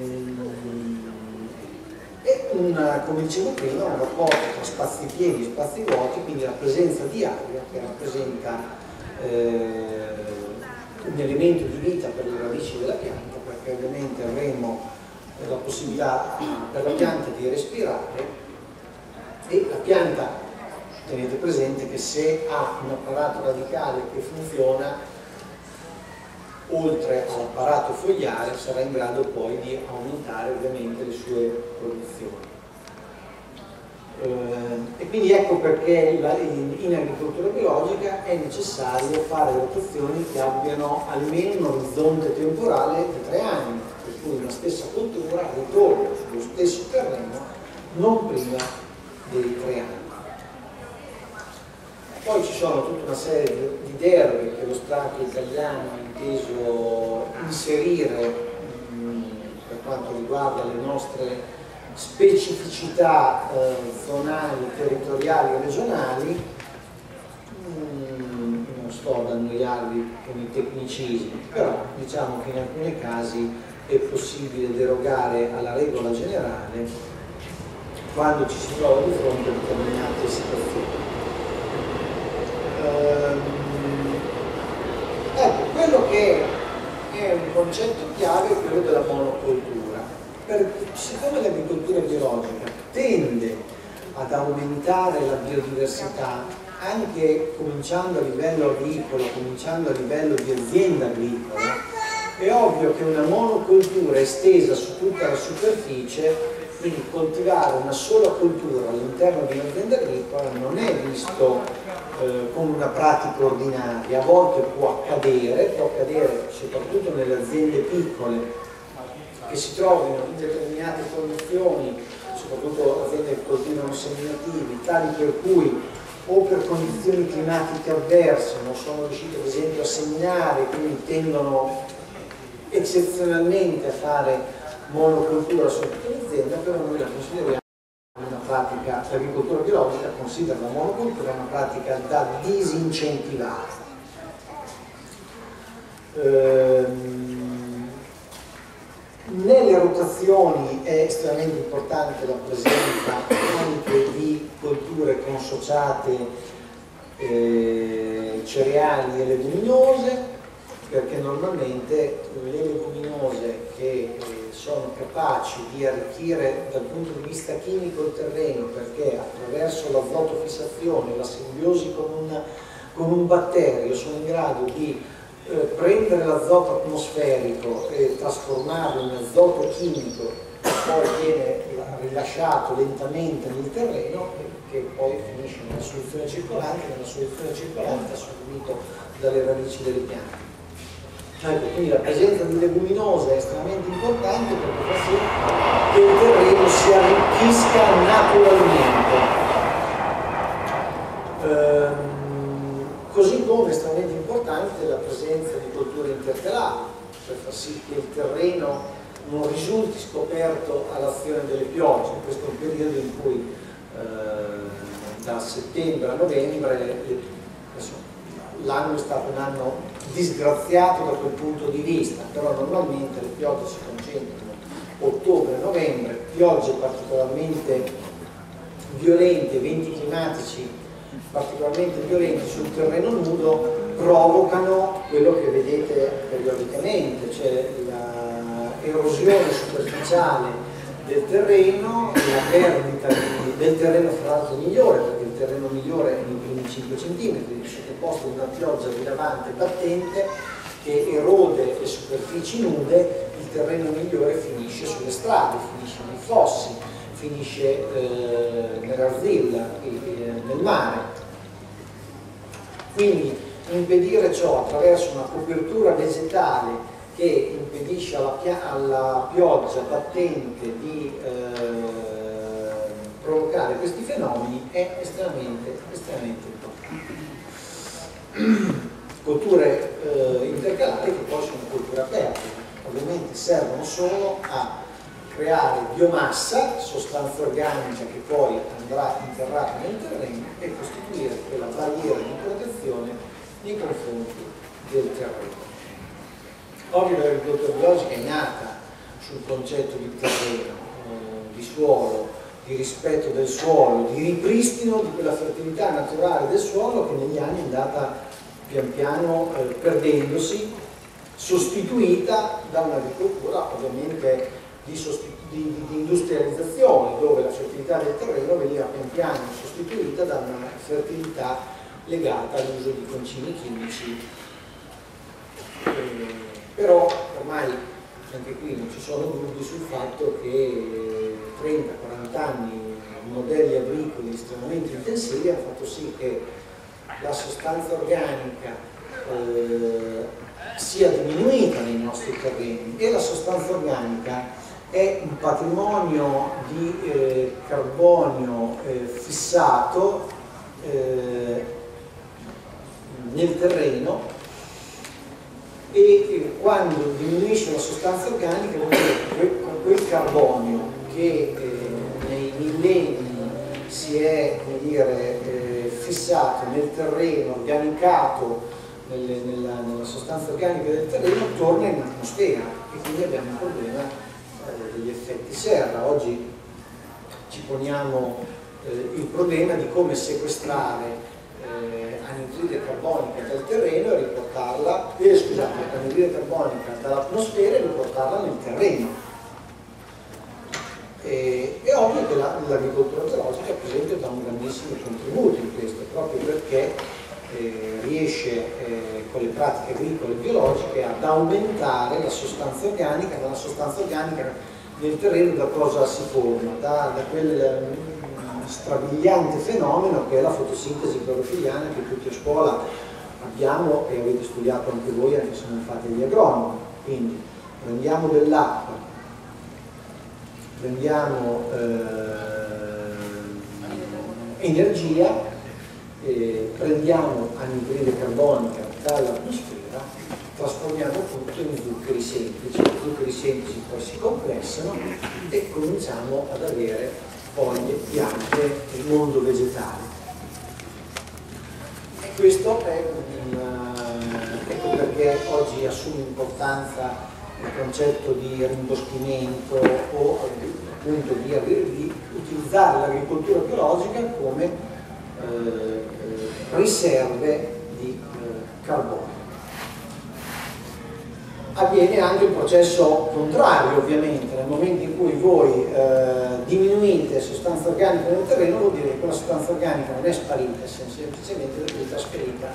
come dicevo prima, un rapporto tra spazi pieni e spazi vuoti, quindi la presenza di aria che rappresenta un elemento di vita per le radici della pianta, perché ovviamente avremo la possibilità per la pianta di respirare, e la pianta, tenete presente che se ha un apparato radicale che funziona, oltre all'apparato fogliare sarà in grado poi di aumentare ovviamente le sue produzioni. E quindi ecco perché in agricoltura biologica è necessario fare rotazioni che abbiano almeno un orizzonte temporale di 3 anni, per cui una stessa coltura ritorna sullo stesso terreno non prima dei 3 anni. Poi ci sono tutta una serie di deroghe che lo Stato italiano ha inteso inserire per quanto riguarda le nostre specificità zonali, territoriali e regionali. Non sto ad annoiarvi con i tecnicismi, però diciamo che in alcuni casi è possibile derogare alla regola generale quando ci si trova di fronte a determinate situazioni. Ecco, quello che è un concetto chiave è quello della monocoltura. Siccome l'agricoltura biologica tende ad aumentare la biodiversità, anche cominciando a livello agricolo, cominciando a livello di azienda agricola, è ovvio che una monocoltura estesa su tutta la superficie, quindi coltivare una sola coltura all'interno di un'azienda agricola, non è visto come una pratica ordinaria. A volte può accadere soprattutto nelle aziende piccole che si trovino in determinate condizioni, soprattutto aziende che coltivano seminativi, tali per cui o per condizioni climatiche avverse non sono riusciti ad esempio a seminare, quindi tendono eccezionalmente a fare monocultura su tutta l'azienda, però noi la consideriamo una pratica, l'agricoltura biologica considera la monocultura una pratica da disincentivare. Nelle rotazioni è estremamente importante la presenza anche di colture consociate cereali e leguminose, perché normalmente le leguminose che sono capaci di arricchire dal punto di vista chimico il terreno, perché attraverso l'azotofissazione, la simbiosi con un batterio sono in grado di prendere l'azoto atmosferico e trasformarlo in azoto chimico, che poi viene rilasciato lentamente nel terreno e che poi finisce nella soluzione circolante, assorbito dalle radici delle piante. Ecco, quindi la presenza di leguminose è estremamente importante perché fa sì che il terreno si arricchisca naturalmente. Così come è estremamente importante la presenza di colture intercalari, per far sì che il terreno non risulti scoperto all'azione delle piogge. Questo è un periodo in cui da settembre a novembre l'anno è stato un anno disgraziato da quel punto di vista, però normalmente le piogge si concentrano ottobre-novembre, piogge particolarmente violente, venti climatici particolarmente violenti sul terreno nudo provocano quello che vedete periodicamente, cioè l'erosione superficiale del terreno, la perdita del terreno fra l'altro migliore, perché il terreno migliore è nei primi 5 cm, sottoposto ad una pioggia dilavante battente che erode le superfici nude, il terreno migliore finisce sulle strade, finisce nei fossi, finisce nell'arzilla e nel mare. Quindi impedire ciò attraverso una copertura vegetale che impedisce alla pioggia battente di provocare questi fenomeni è estremamente importante. Colture intercalari che poi sono colture aperte, ovviamente servono solo a creare biomassa, sostanza organica che poi andrà interrata nel terreno e costituire quella barriera di protezione nei confronti del terreno. Ovvio l'agricoltura biologica è nata sul concetto di terreno, di suolo, di rispetto del suolo, di ripristino di quella fertilità naturale del suolo che negli anni è andata pian piano perdendosi, sostituita da un'agricoltura ovviamente di industrializzazione, dove la fertilità del terreno veniva pian piano sostituita da una fertilità legata all'uso di concimi chimici. Però ormai anche qui non ci sono dubbi sul fatto che 30-40 anni modelli agricoli estremamente intensivi hanno fatto sì che la sostanza organica sia diminuita nei nostri terreni, e la sostanza organica è un patrimonio di carbonio fissato nel terreno, e quando diminuisce la sostanza organica quel carbonio che nei millenni si è, come dire, fissato nel terreno, organicato nella sostanza organica del terreno, torna in atmosfera, e quindi abbiamo un problema degli effetti serra. Oggi ci poniamo il problema di come sequestrare anidride carbonica dal terreno e riportarla, anidride carbonica dall'atmosfera e riportarla nel terreno. È ovvio che l'agricoltura biologica per esempio dà un grandissimo contributo in questo, proprio perché riesce con le pratiche agricole biologiche ad aumentare la sostanza organica, ma la sostanza organica nel terreno da cosa si forma? Da quel strabiliante fenomeno che è la fotosintesi clorofilliana, che tutti a scuola abbiamo e avete studiato anche voi, anche se non fate gli agronomi. Quindi prendiamo dell'acqua, prendiamo energia, prendiamo anidride carbonica dall'atmosfera, trasformiamo tutto in zuccheri semplici. I zuccheri semplici poi si complessano e cominciamo ad avere foglie, piante, il mondo vegetale. E questo è ecco perché oggi assume importanza il concetto di rimboschimento, o appunto di utilizzare l'agricoltura biologica come riserve di carbonio. Avviene anche il processo contrario, ovviamente. Nel momento in cui voi diminuite sostanza organica nel terreno, vuol dire che quella sostanza organica non è sparita, semplicemente è trasferita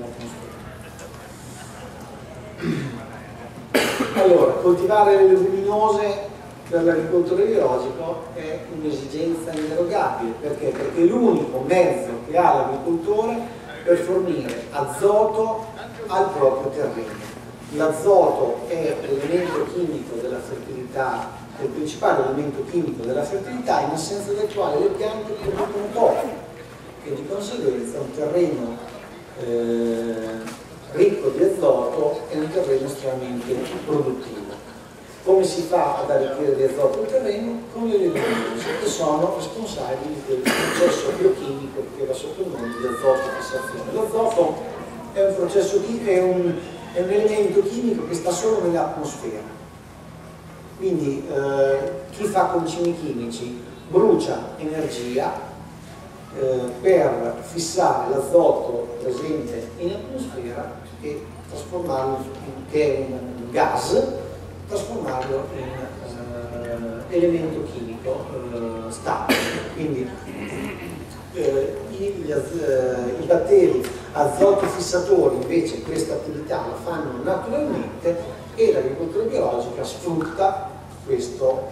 nell'atmosfera. Allora, coltivare le leguminose per l'agricoltore biologico è un'esigenza inderogabile. Perché? Perché è l'unico mezzo che ha l'agricoltore per fornire azoto al proprio terreno. L'azoto è l'elemento chimico della fertilità, è il principale elemento chimico della fertilità, in assenza del quale le piante producono poco, e di conseguenza un terreno ricco di azoto è un terreno estremamente produttivo. Come si fa ad arricchire di azoto il terreno? Con le leguminose, che sono responsabili di quel processo biochimico che va sotto il nome di azoto fissazione. L'azoto è un processo è un elemento chimico che sta solo nell'atmosfera. Quindi chi fa concimi chimici brucia energia per fissare l'azoto presente in atmosfera e trasformarlo che è un gas, trasformarlo in elemento chimico stabile. Quindi i batteri azotofissatori invece questa attività la fanno naturalmente, e l'agricoltura biologica sfrutta questo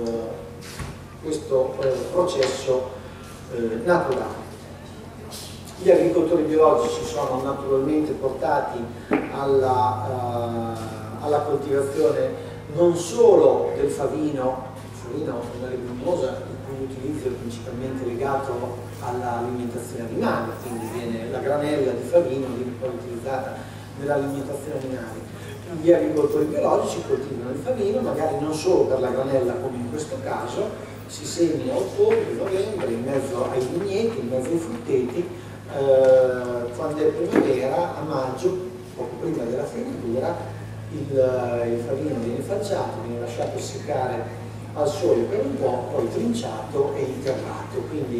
processo naturale. Gli agricoltori biologici sono naturalmente portati alla coltivazione non solo del favino. Il favino è una leguminosa il cui utilizzo è principalmente legato all'alimentazione animale, quindi la granella di favino viene poi utilizzata nell'alimentazione animale. Gli agricoltori biologici coltivano il favino, magari non solo per la granella come in questo caso, si semina a ottobre, novembre, in mezzo ai vigneti, in mezzo ai frutteti, quando è primavera, a maggio, poco prima della fioritura, il favino viene falciato, viene lasciato seccare al sole per un po', poi trinciato e interrato. Quindi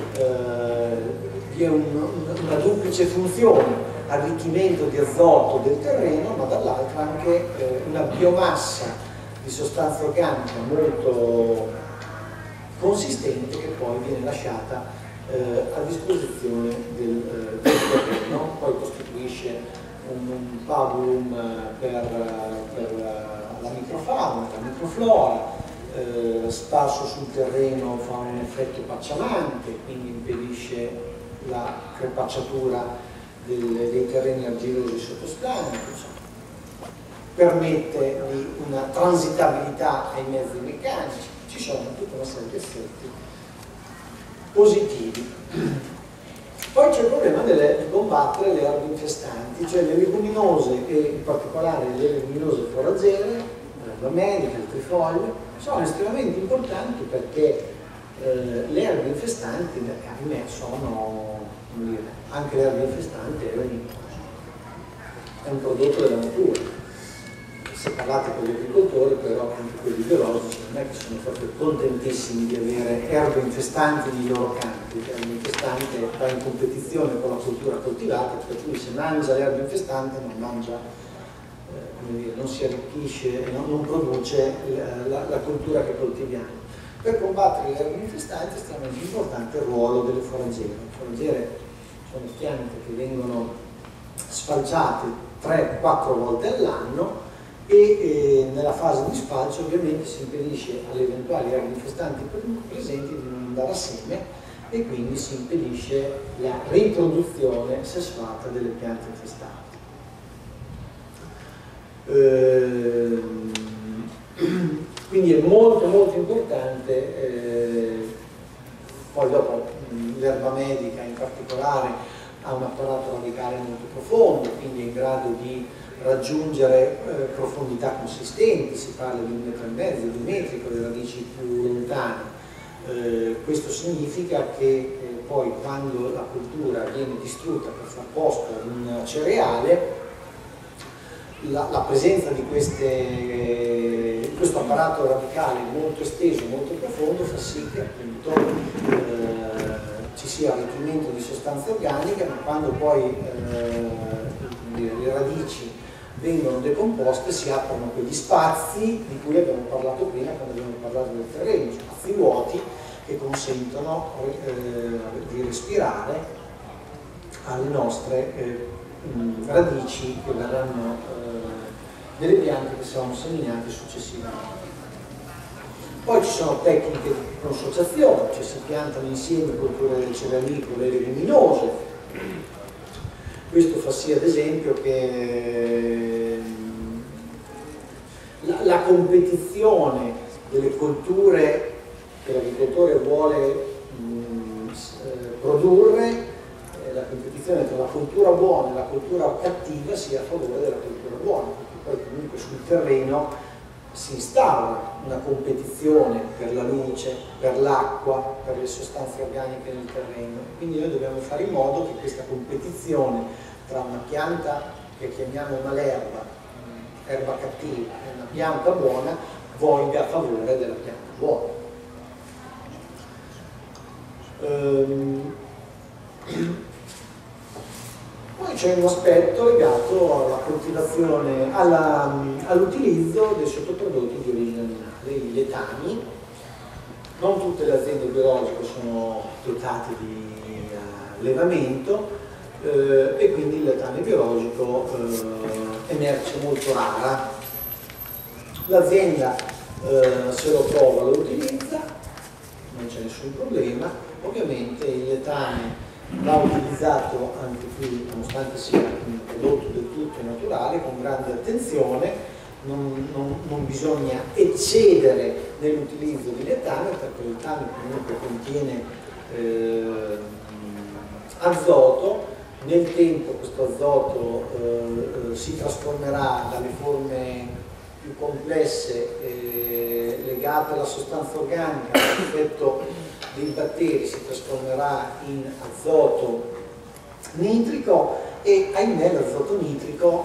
vi è una duplice funzione: arricchimento di azoto del terreno, ma dall'altra anche una biomassa di sostanza organica molto consistente che poi viene lasciata a disposizione del terreno, poi costituisce un pabulum per la microfauna, la microflora, sparso sul terreno fa un effetto pacciamante, quindi impedisce la crepacciatura dei terreni argillosi sottostanti, permette di una transitabilità ai mezzi meccanici, ci sono tutta una serie di effetti positivi. Poi c'è il problema di combattere le erbe infestanti, cioè le leguminose e in particolare le leguminose foraggere, l'erba medica, il trifoglio, sono estremamente importanti perché le erbe infestanti, ahimè, sono, come dire, anche l'erba infestante è un prodotto della natura. Se parlate con gli agricoltori, però anche quelli biologici non è che sono proprio contentissimi di avere erbe infestanti nei loro campi. L'erba infestante va in competizione con la coltura coltivata, per cui se mangia l'erba infestante non mangia, come dire, non si arricchisce, non produce la coltura che coltiviamo. Per combattere le erbe infestanti è estremamente importante il ruolo delle foraggere. Le foraggere sono piante che vengono sfalciate 3-4 volte all'anno e nella fase di sfalcio ovviamente si impedisce alle eventuali erbe infestanti presenti di non andare a seme e quindi si impedisce la riproduzione sessuata delle piante infestate. Quindi è molto molto importante, poi dopo l'erba medica in particolare ha un apparato radicale molto profondo, quindi è in grado di raggiungere profondità consistenti, si parla di 1,5 metri, 2 metri con le radici più lontane. Questo significa che poi quando la cultura viene distrutta per far posto ad un cereale, la presenza di questo apparato radicale molto esteso, molto profondo, fa sì che appunto ci sia arricchimento di sostanze organiche, ma quando poi le radici vengono decomposte si aprono quegli spazi di cui abbiamo parlato prima quando abbiamo parlato del terreno, spazi vuoti che consentono di respirare alle nostre radici che verranno delle piante che saranno seminate successivamente. Poi ci sono tecniche di consociazione, cioè si piantano insieme colture cerealicole e leguminose. Questo fa sì ad esempio che la competizione delle colture che l'agricoltore vuole produrre, la competizione tra la coltura buona e la coltura cattiva sia a favore della coltura buona, perché poi comunque sul terreno si instaura una competizione per la luce, per l'acqua, per le sostanze organiche nel terreno. Quindi noi dobbiamo fare in modo che questa competizione tra una pianta che chiamiamo malerba, erba cattiva, e una pianta buona, volga a favore della pianta buona. Poi c'è un aspetto legato alla coltivazione, all'utilizzo dei sottoprodotti di origine animale, i letami. Non tutte le aziende biologiche sono dotate di allevamento e quindi il letame biologico è merce molto rara. L'azienda se lo trova lo utilizza, non c'è nessun problema. Ovviamente il letame va utilizzato anche qui, nonostante sia un prodotto del tutto naturale, con grande attenzione. Non bisogna eccedere nell'utilizzo di letame, perché il letame comunque contiene azoto. Nel tempo questo azoto si trasformerà dalle forme più complesse legate alla sostanza organica, all'effetto dei batteri, si trasformerà in azoto nitrico e ahimè l'azoto nitrico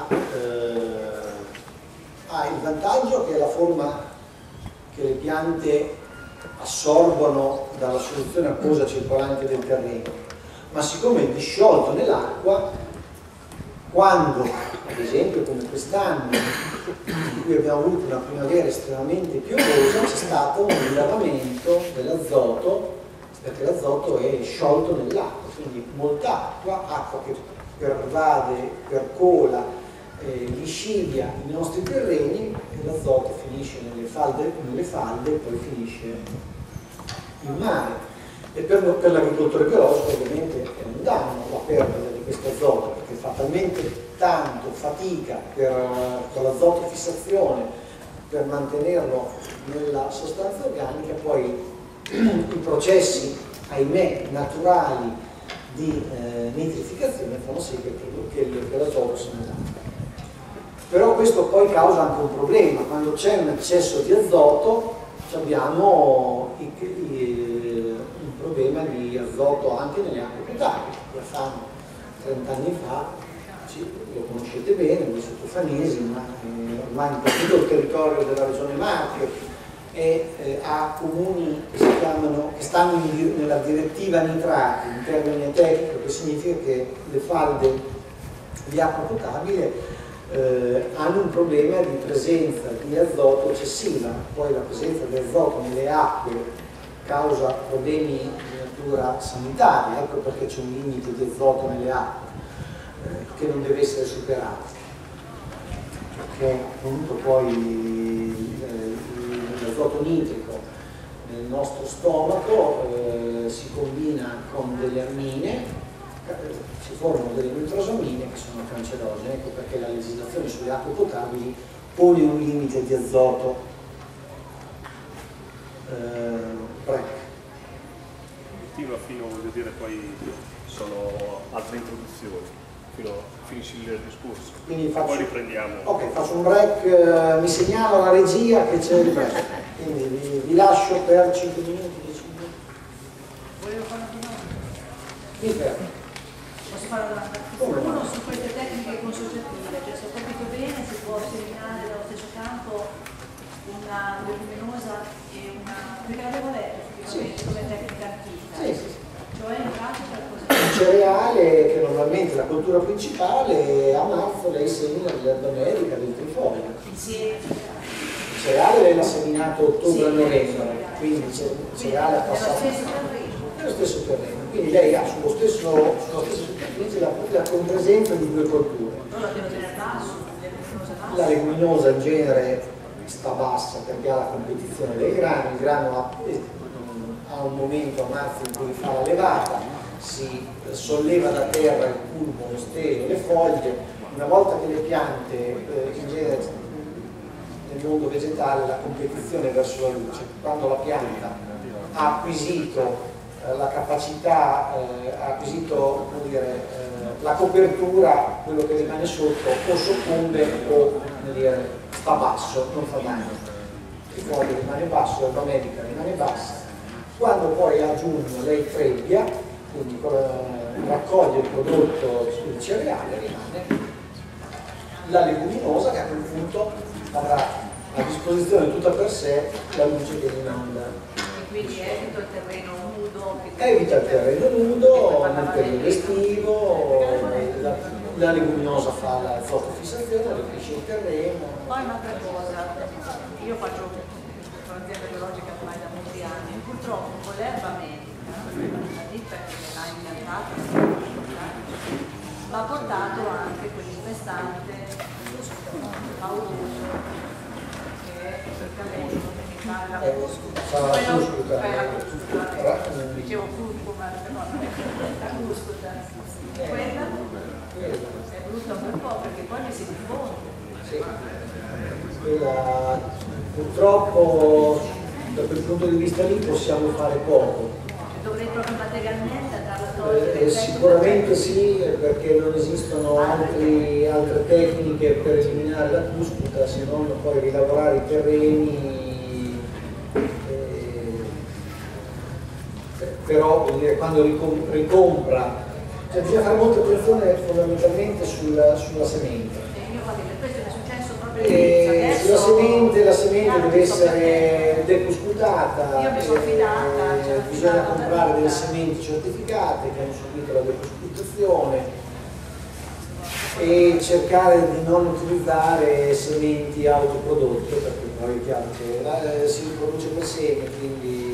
ha il vantaggio che è la forma che le piante assorbono dalla soluzione acquosa circolante del terreno, ma siccome è disciolto nell'acqua, quando ad esempio come quest'anno in cui abbiamo avuto una primavera estremamente piovosa, c'è stato un rilevamento dell'azoto, perché l'azoto è sciolto nell'acqua, quindi molta acqua che pervade, percola liscidia i nostri terreni e l'azoto finisce nelle falde e poi finisce in mare. E per l'agricoltore biologico ovviamente è un danno la perdita di questo azoto, perché fa talmente tanto fatica con l'azoto fissazione per mantenerlo nella sostanza organica, poi i processi, ahimè, naturali di nitrificazione fanno sì che l'azoto se ne va. Però questo poi causa anche un problema: quando c'è un eccesso di azoto abbiamo un problema di azoto anche nelle acque potabili. Lo fanno 30 anni fa, lo conoscete bene, voi siete tofanesi, ma ormai in tutto il territorio della regione Marche ha comuni che stanno nella direttiva nitrati in termini tecnici, che significa che le falde di acqua potabile hanno un problema di presenza di azoto eccessiva. Poi la presenza di azoto nelle acque causa problemi di natura sanitaria, ecco perché c'è un limite di azoto nelle acque che non deve essere superato, perché appunto poi l'azoto nitrico nel nostro stomaco si combina con delle ammine, si formano delle nitrosamine che sono cancerogene. Ecco perché la legislazione sulle acque potabili pone un limite di azoto PREC. Continua fino, voglio dire, poi sono altre introduzioni, finisci il discorso. Quindi poi riprendiamo. Ok, faccio un break, mi segnalo alla regia che c'è il break, quindi vi lascio per 5 minuti, 10 minuti. Volevo fare una domanda. Mi fermo. Posso fare una domanda? Uno su queste tecniche consociative, cioè se ho capito bene si può seminare dallo stesso campo una leguminosa e una... perché l'avevo letto effettivamente come tecnica antica. Sì. Cioè in pratica cosa? Il cereale, che normalmente è la coltura principale, a marzo lei semina dell'erba america, del trifoglio. Insieme. Il cereale lei l'ha seminato ottobre-novembre, quindi il cereale ha passato nello stesso terreno. Quindi lei ha sulla stessa superficie la compresenza di due colture. Allora devo tenere basso, La leguminosa in genere sta bassa perché ha la competizione del grano, il grano ha un momento a marzo in cui fa la levata, si solleva da terra il bulbo, lo stelo, le foglie. Una volta che le piante, in genere nel mondo vegetale la competizione è verso la luce, quando la pianta ha acquisito la capacità, ha acquisito, come dire, la copertura, quello che rimane sotto o soccombe o, come dire, sta basso, non fa danno. Il foglio rimane basso, l'erba medica rimane bassa. Quando poi a giugno lei trebbia, quindi raccoglie il prodotto sul cereale, rimane la leguminosa che a quel punto avrà a disposizione tutta per sé la luce che inonda. Quindi evito il terreno nudo. Evita il terreno nudo nel periodo estivo, la leguminosa fa la fotofissazione, riempisce il terreno. Poi un'altra cosa, io faccio un'azienda biologica ormai da molti anni, purtroppo con l'erba medica, la ditta che me l'ha impiantata, mi ha portato anche quell'investante pauroso che praticamente non la cuscuta, dicevo curcuma, però non è la cuscuta, quella è brutta un bel po' perché poi mi si diffonde. Sì. Quella, purtroppo da quel punto di vista lì possiamo fare poco. Dovrei proprio materialmente andare a togliere. Sicuramente sì, perché non esistono altre tecniche per eliminare la cuscuta se non poi rilavorare i terreni. Però vuol dire, quando ricompra, cioè bisogna fare molta attenzione fondamentalmente sulla semente. Questo è successo proprio la semente deve essere decuscutata, io mi sono fidata, bisogna comprare delle sementi certificate che hanno subito la decuscutazione e cercare di non utilizzare sementi autoprodotte, perché poi è chiaro che si riproduce per seme, quindi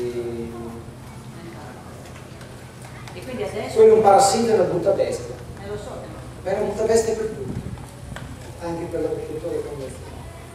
adesso quello è un parassita e una brutta bestia. lo so. Ma è una brutta bestia per tutti. anche per l'agricoltore convenzionale.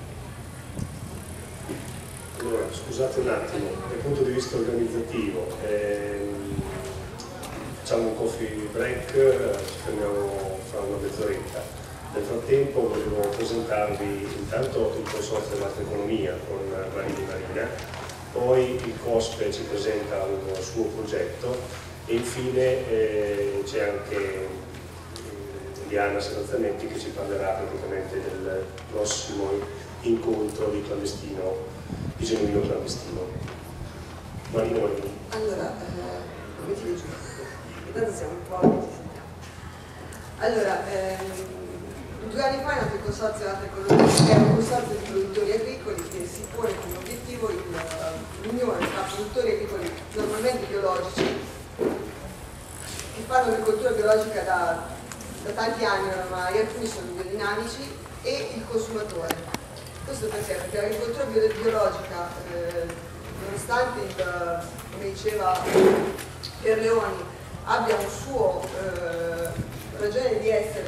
Allora, scusate un attimo, dal punto di vista organizzativo, facciamo un coffee break, ci fermiamo fra una mezz'oretta. Nel frattempo volevo presentarvi intanto il Consorzio dell'Alta Economia con Marini Marina, poi il COSPE ci presenta un suo progetto e infine c'è anche Diana Serazzanetti che ci parlerà praticamente del prossimo incontro di genuino clandestino. Marina Marini. Allora, come ti dico? Intanto siamo un po' ci sentiamo. Allora, 2 anni fa è nato il Consorzio dell'Alta Economia, che è un consorzio di produttori agricoli che si pone come obiettivo l'unione tra produttori agricoli normalmente biologici, che fanno agricoltura biologica da tanti anni ormai, alcuni sono biodinamici, e il consumatore. Questo perché? Perché l'agricoltura biologica, nonostante come diceva Pierleoni, abbia un suo ragione di essere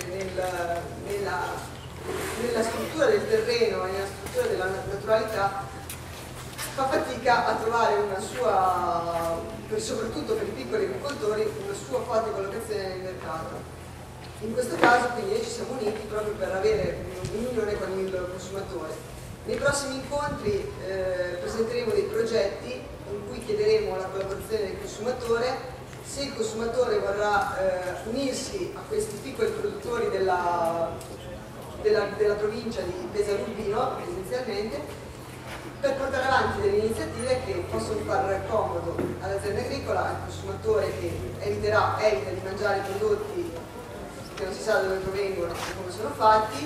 nella struttura del terreno e nella struttura della naturalità, fa fatica a trovare una sua, soprattutto per i piccoli agricoltori, una sua forte collocazione nel mercato. In questo caso quindi noi ci siamo uniti proprio per avere un'unione con il consumatore. Nei prossimi incontri presenteremo dei progetti in cui chiederemo la collaborazione del consumatore. Se il consumatore vorrà unirsi a questi piccoli produttori della provincia di Pesaro Urbino, essenzialmente, per portare avanti delle iniziative che possono far comodo all'azienda agricola, al consumatore che evita di mangiare prodotti che non si sa da dove provengono e come sono fatti,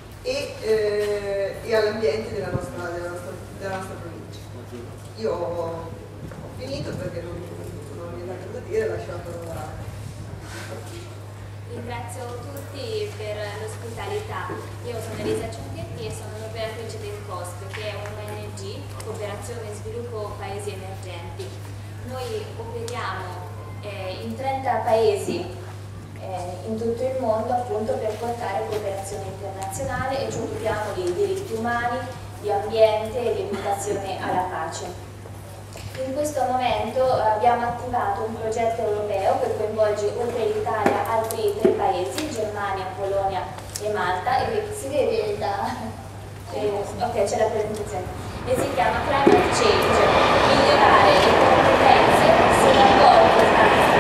e all'ambiente della nostra provincia. Io ho finito perché non mi è dato da dire, lascio la parola. Ringrazio tutti per l'ospitalità. Io sono Elisa Ciunchetti e sono l'operatrice del COSPE, che è un ONG, Cooperazione e Sviluppo Paesi Emergenti. Noi operiamo in 30 paesi in tutto il mondo, appunto, per portare cooperazione internazionale e ci occupiamo di diritti umani, di ambiente e di educazione alla pace. In questo momento abbiamo attivato un progetto europeo che coinvolge oltre l'Italia altri 3 paesi, Germania, Polonia e Malta, e si vede da... ok, c'è la presentazione, e si chiama Climate Change, migliorare le competenze sul rapporto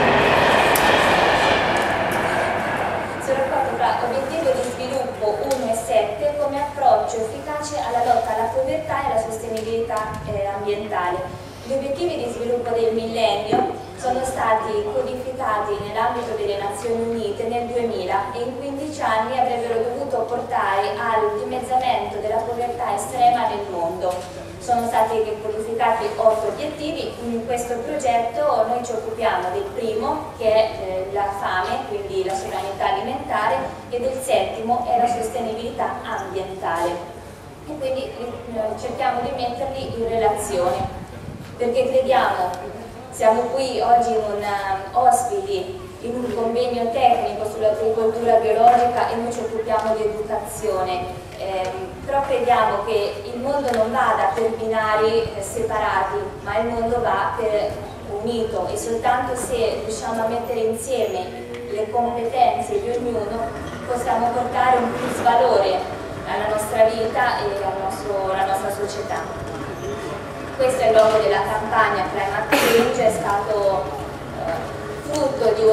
tra obiettivo di sviluppo 1 e 7 come approccio efficace alla lotta alla povertà e alla sostenibilità ambientale. Gli obiettivi di sviluppo del millennio sono stati codificati nell'ambito delle Nazioni Unite nel 2000 e in 15 anni avrebbero dovuto portare al dimezzamento della povertà estrema nel mondo. Sono stati codificati 8 obiettivi. In questo progetto noi ci occupiamo del primo, che è la fame, quindi la sovranità alimentare, e del settimo è la sostenibilità ambientale. E quindi cerchiamo di metterli in relazione, perché crediamo, siamo qui oggi ospiti in un convegno tecnico sull'agricoltura biologica e noi ci occupiamo di educazione, però crediamo che il mondo non vada per binari separati, ma il mondo va unito, e soltanto se riusciamo a mettere insieme le competenze di ognuno possiamo portare un plus valore alla nostra vita e alla nostra società. Questo è il logo della campagna Climate Change, è stato frutto di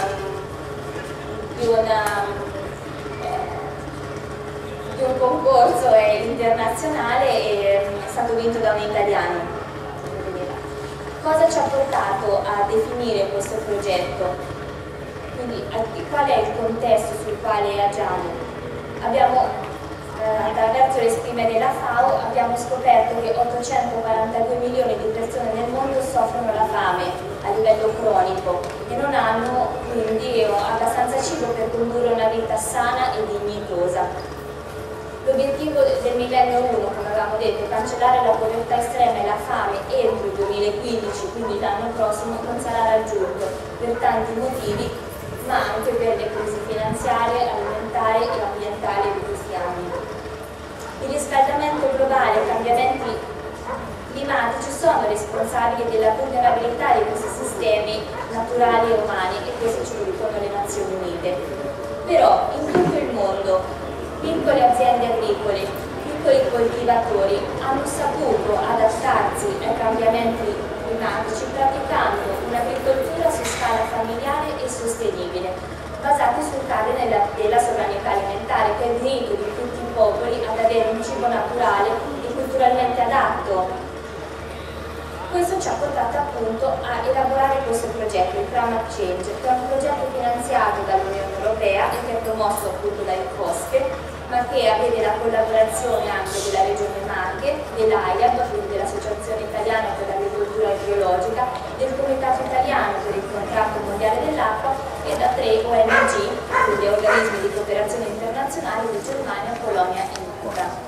un concorso internazionale e è stato vinto da un italiano. Cosa ci ha portato a definire questo progetto? Quindi qual è il contesto sul quale agiamo? Attraverso le stime della FAO abbiamo scoperto che 842 milioni di persone nel mondo soffrono la fame a livello cronico e non hanno quindi abbastanza cibo per condurre una vita sana e dignitosa. L'obiettivo del millennio 1, come avevamo detto, cancellare la povertà estrema e la fame entro il 2015, quindi l'anno prossimo, non sarà raggiunto per tanti motivi, ma anche per le crisi finanziarie, alimentari e ambientali di questi anni. Il riscaldamento globale e i cambiamenti climatici sono responsabili della vulnerabilità di questi sistemi naturali e umani, e questo ci lo dicono le Nazioni Unite. Però in tutto il mondo piccole aziende agricole, piccoli coltivatori hanno saputo adattarsi ai cambiamenti climatici praticando un'agricoltura su scala familiare e sostenibile, basati sul cardine della sovranità alimentare, che è il diritto di tutti i popoli ad avere un cibo naturale e culturalmente adatto. Questo ci ha portato appunto a elaborare questo progetto, il Climate Change, che è un progetto finanziato dall'Unione Europea e che è promosso appunto dal COSPE, ma che vede la collaborazione anche della Regione Marche, dell'AIAB, quindi dell'Associazione Italiana per l'Agricoltura Biologica, del Comitato Italiano per il Contratto Mondiale dell'Acqua e da 3 ONG, quindi organismi di cooperazione internazionale di Germania, Polonia e Italia.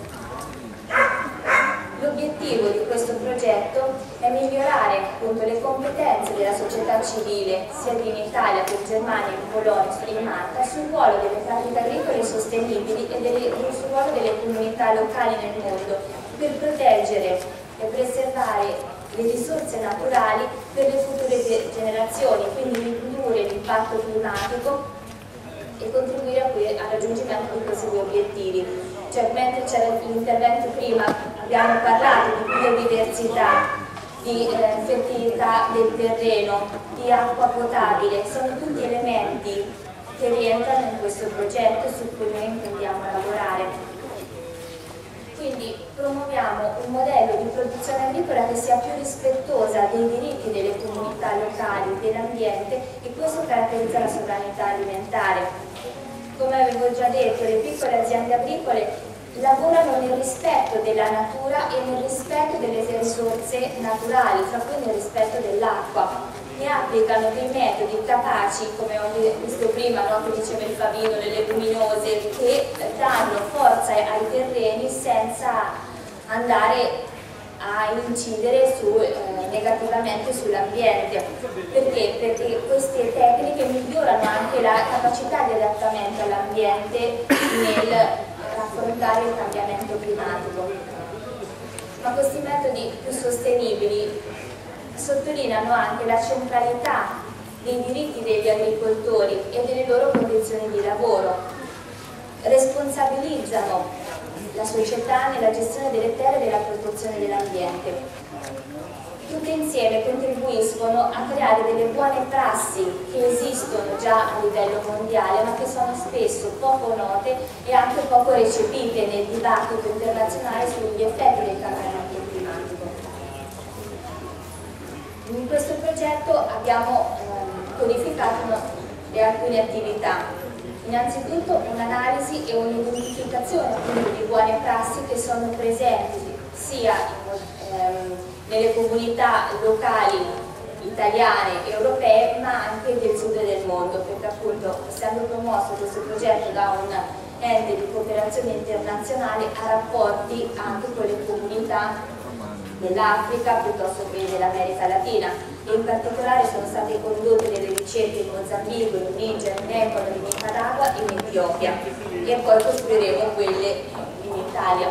L'obiettivo di questo progetto è migliorare appunto le competenze della società civile sia in Italia che in Germania, in Polonia e in Malta sul ruolo delle pratiche agricole sostenibili e sul ruolo delle comunità locali nel mondo per proteggere e preservare le risorse naturali per le future generazioni, quindi ridurre l'impatto climatico e contribuire al raggiungimento di questi due obiettivi. Cioè, mentre c'era l'intervento prima, abbiamo parlato di biodiversità, di fertilità del terreno, di acqua potabile, sono tutti elementi che rientrano in questo progetto su cui noi intendiamo lavorare. Quindi promuoviamo un modello di produzione agricola che sia più rispettosa dei diritti delle comunità locali, dell'ambiente, e questo caratterizza la sovranità alimentare. Come avevo già detto, le piccole aziende agricole lavorano nel rispetto della natura e nel rispetto delle risorse naturali, fra cui nel rispetto dell'acqua, e applicano dei metodi capaci, come ho visto prima, no, che diceva il Favino, le leguminose, che danno forza ai terreni senza andare a incidere negativamente sull'ambiente. Perché? Perché queste tecniche migliorano anche la capacità di adattamento all'ambiente nel affrontare il cambiamento climatico. Ma questi metodi più sostenibili sottolineano anche la centralità dei diritti degli agricoltori e delle loro condizioni di lavoro, responsabilizzano la società nella gestione delle terre e nella protezione dell'ambiente. Tutte insieme contribuiscono a creare delle buone prassi che esistono già a livello mondiale, ma che sono spesso poco note e anche poco recepite nel dibattito internazionale sugli effetti del cambiamento climatico. In questo progetto abbiamo codificato alcune attività. Innanzitutto un'analisi e un'identificazione di buone prassi che sono presenti sia nelle comunità locali italiane, europee, ma anche del sud del mondo, perché appunto, essendo promosso questo progetto da un ente di cooperazione internazionale, ha rapporti anche con le comunità dell'Africa piuttosto che dell'America Latina, e in particolare sono state condotte delle ricerche in Mozambico, in Niger, in Ecuador, in Nicaragua e in Etiopia, e poi costruiremo quelle in Italia.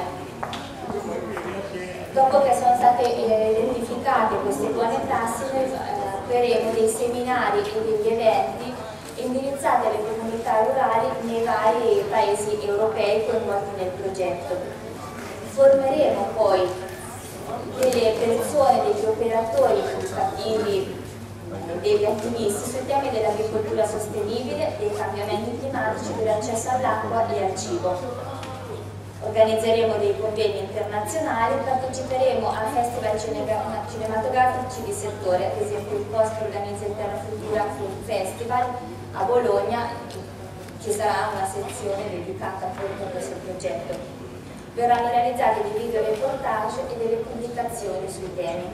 Dopo che sono state identificate queste buone prassi, noi faremo dei seminari e degli eventi indirizzati alle comunità rurali nei vari paesi europei coinvolti nel progetto. Formeremo poi delle persone, degli operatori educativi, degli attivisti sui temi dell'agricoltura sostenibile, dei cambiamenti climatici, dell'accesso all'acqua e al cibo. Organizzeremo dei convegni internazionali, parteciperemo a festival cinematografici di settore, ad esempio il POST organizza il Terra Futura Film Festival a Bologna, ci sarà una sezione dedicata appunto a questo progetto. Verranno realizzati dei video reportage e delle pubblicazioni sui temi.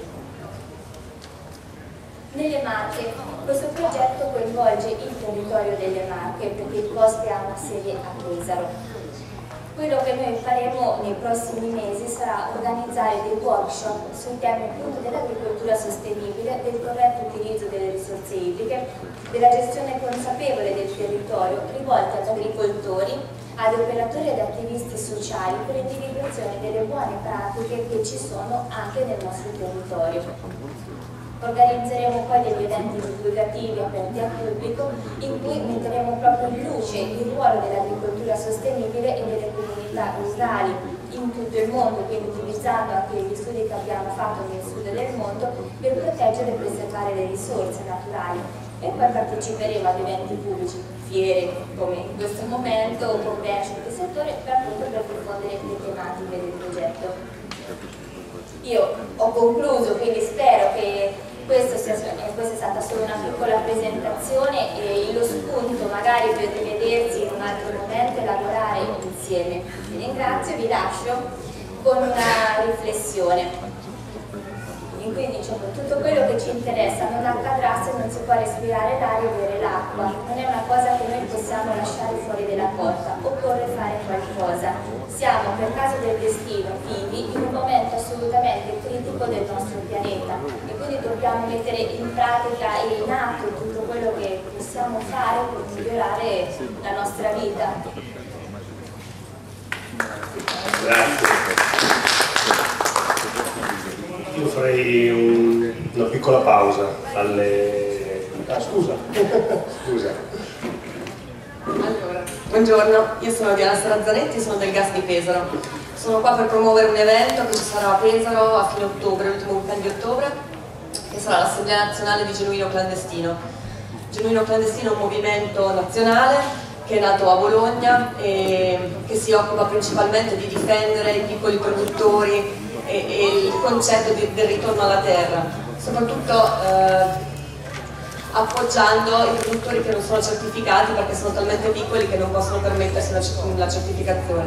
Nelle Marche, questo progetto coinvolge il territorio delle Marche, perché il POST ha una sede a Pesaro. Quello che noi faremo nei prossimi mesi sarà organizzare dei workshop sui temi appunto dell'agricoltura sostenibile, del corretto utilizzo delle risorse idriche, della gestione consapevole del territorio, rivolti ad agricoltori, ad operatori ed attivisti sociali per l'individuazione delle buone pratiche che ci sono anche nel nostro territorio. Organizzeremo poi degli eventi divulgativi aperti al pubblico in cui metteremo proprio in luce il ruolo dell'agricoltura sostenibile e delle comunità rurali in tutto il mondo, quindi utilizzando anche gli studi che abbiamo fatto nel sud del mondo per proteggere e preservare le risorse naturali. E poi parteciperemo ad eventi pubblici, fiere come in questo momento, convention del settore, appunto per diffondere le tematiche del progetto. Io ho concluso, quindi spero che questa è stata solo una piccola presentazione e lo spunto magari per rivedersi in un altro momento e lavorare insieme. Vi ringrazio e vi lascio con una riflessione. E quindi diciamo, tutto quello che ci interessa non accadrà se non si può respirare l'aria e bere l'acqua. Non è una cosa che noi possiamo lasciare fuori dalla porta, occorre fare qualcosa. Siamo per caso del destino vivi in un momento assolutamente critico del nostro pianeta e quindi dobbiamo mettere in pratica e in atto tutto quello che possiamo fare per migliorare la nostra vita. Grazie. Io farei una piccola pausa alle... scusa. Allora, buongiorno, io sono Diana Sarazzanetti, sono del Gas di Pesaro. Sono qua per promuovere un evento che ci sarà a Pesaro a fine ottobre, l'ultimo weekend di ottobre, che sarà l'Assemblea Nazionale di Genuino Clandestino. Genuino Clandestino è un movimento nazionale che è nato a Bologna e che si occupa principalmente di difendere i piccoli produttori e il concetto del ritorno alla terra, soprattutto appoggiando i produttori che non sono certificati perché sono talmente piccoli che non possono permettersi la certificazione.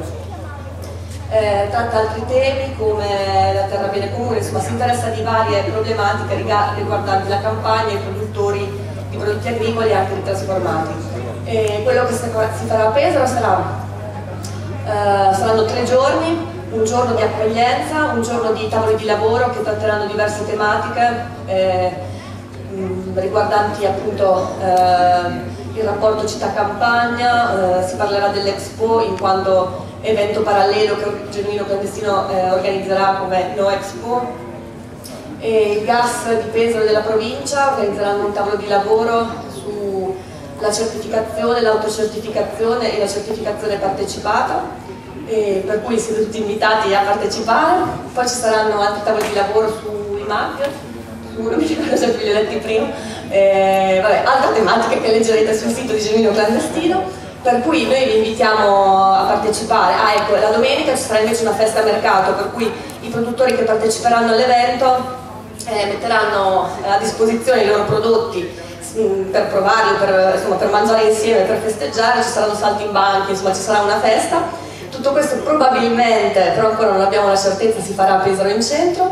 Tratta altri temi come la terra bene comune, insomma si interessa di varie problematiche riguardanti la campagna e i produttori di prodotti agricoli anche ritrasformati. Quello che si farà a Pesaro saranno 3 giorni. Un giorno di accoglienza, un giorno di tavoli di lavoro che tratteranno diverse tematiche riguardanti appunto il rapporto città-campagna, si parlerà dell'Expo in quanto evento parallelo che Genuino Clandestino organizzerà come No Expo, e il Gas di Pesaro della provincia organizzeranno un tavolo di lavoro sulla certificazione, l'autocertificazione e la certificazione partecipata. Per cui siete tutti invitati a partecipare. Poi ci saranno altri tavoli di lavoro sui MAG, non mi ricordo se vi ho letti prima, altre tematiche che leggerete sul sito di Genuino Clandestino, per cui noi vi invitiamo a partecipare. Ecco, la domenica ci sarà invece una festa a mercato, per cui i produttori che parteciperanno all'evento metteranno a disposizione i loro prodotti per provarli, per mangiare insieme, per festeggiare, ci saranno saltimbanchi, insomma ci sarà una festa. Tutto questo probabilmente, però ancora non abbiamo la certezza, si farà a Pesaro in centro.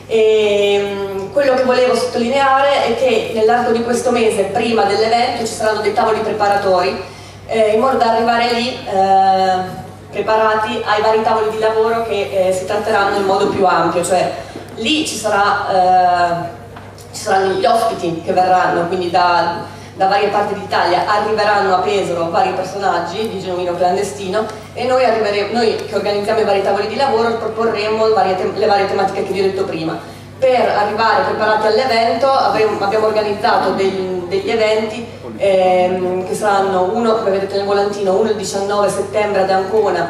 E quello che volevo sottolineare è che nell'arco di questo mese, prima dell'evento, ci saranno dei tavoli preparatori in modo da arrivare lì preparati ai vari tavoli di lavoro che si tratteranno in modo più ampio, cioè lì ci saranno gli ospiti che verranno, quindi da varie parti d'Italia arriveranno a Pesaro vari personaggi di Genuino Clandestino e noi che organizziamo i vari tavoli di lavoro proporremo le varie tematiche che vi ho detto prima. Per arrivare preparati all'evento abbiamo organizzato degli eventi che saranno uno, come vedete nel volantino, uno il 19 settembre ad Ancona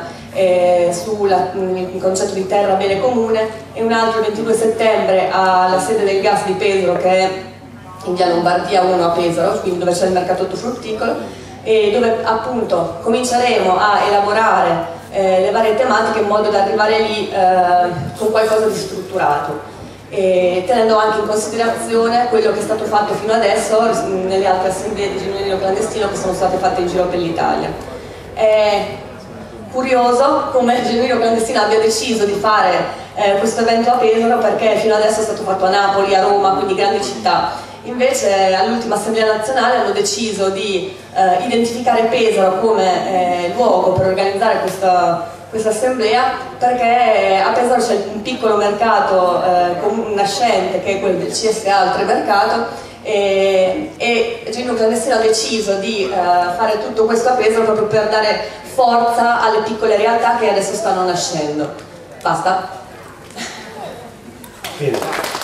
sul concetto di terra bene comune e un altro il 22 settembre alla sede del Gas di Pesaro che è in via Lombardia 1 a Pesaro, quindi dove c'è il mercato ortofrutticolo, e dove appunto cominceremo a elaborare le varie tematiche in modo da arrivare lì con qualcosa di strutturato, tenendo anche in considerazione quello che è stato fatto fino adesso nelle altre assemblee di Genuino Clandestino che sono state fatte in giro per l'Italia. È curioso come Genuino Clandestino abbia deciso di fare questo evento a Pesaro, perché fino adesso è stato fatto a Napoli, a Roma, quindi grandi città. Invece all'ultima Assemblea Nazionale hanno deciso di identificare Pesaro come luogo per organizzare questo questa assemblea, perché a Pesaro c'è un piccolo mercato nascente che è quello del CSA Oltremercato, e Gianluca Messina ha deciso di fare tutto questo a Pesaro proprio per dare forza alle piccole realtà che adesso stanno nascendo. Basta? Bene.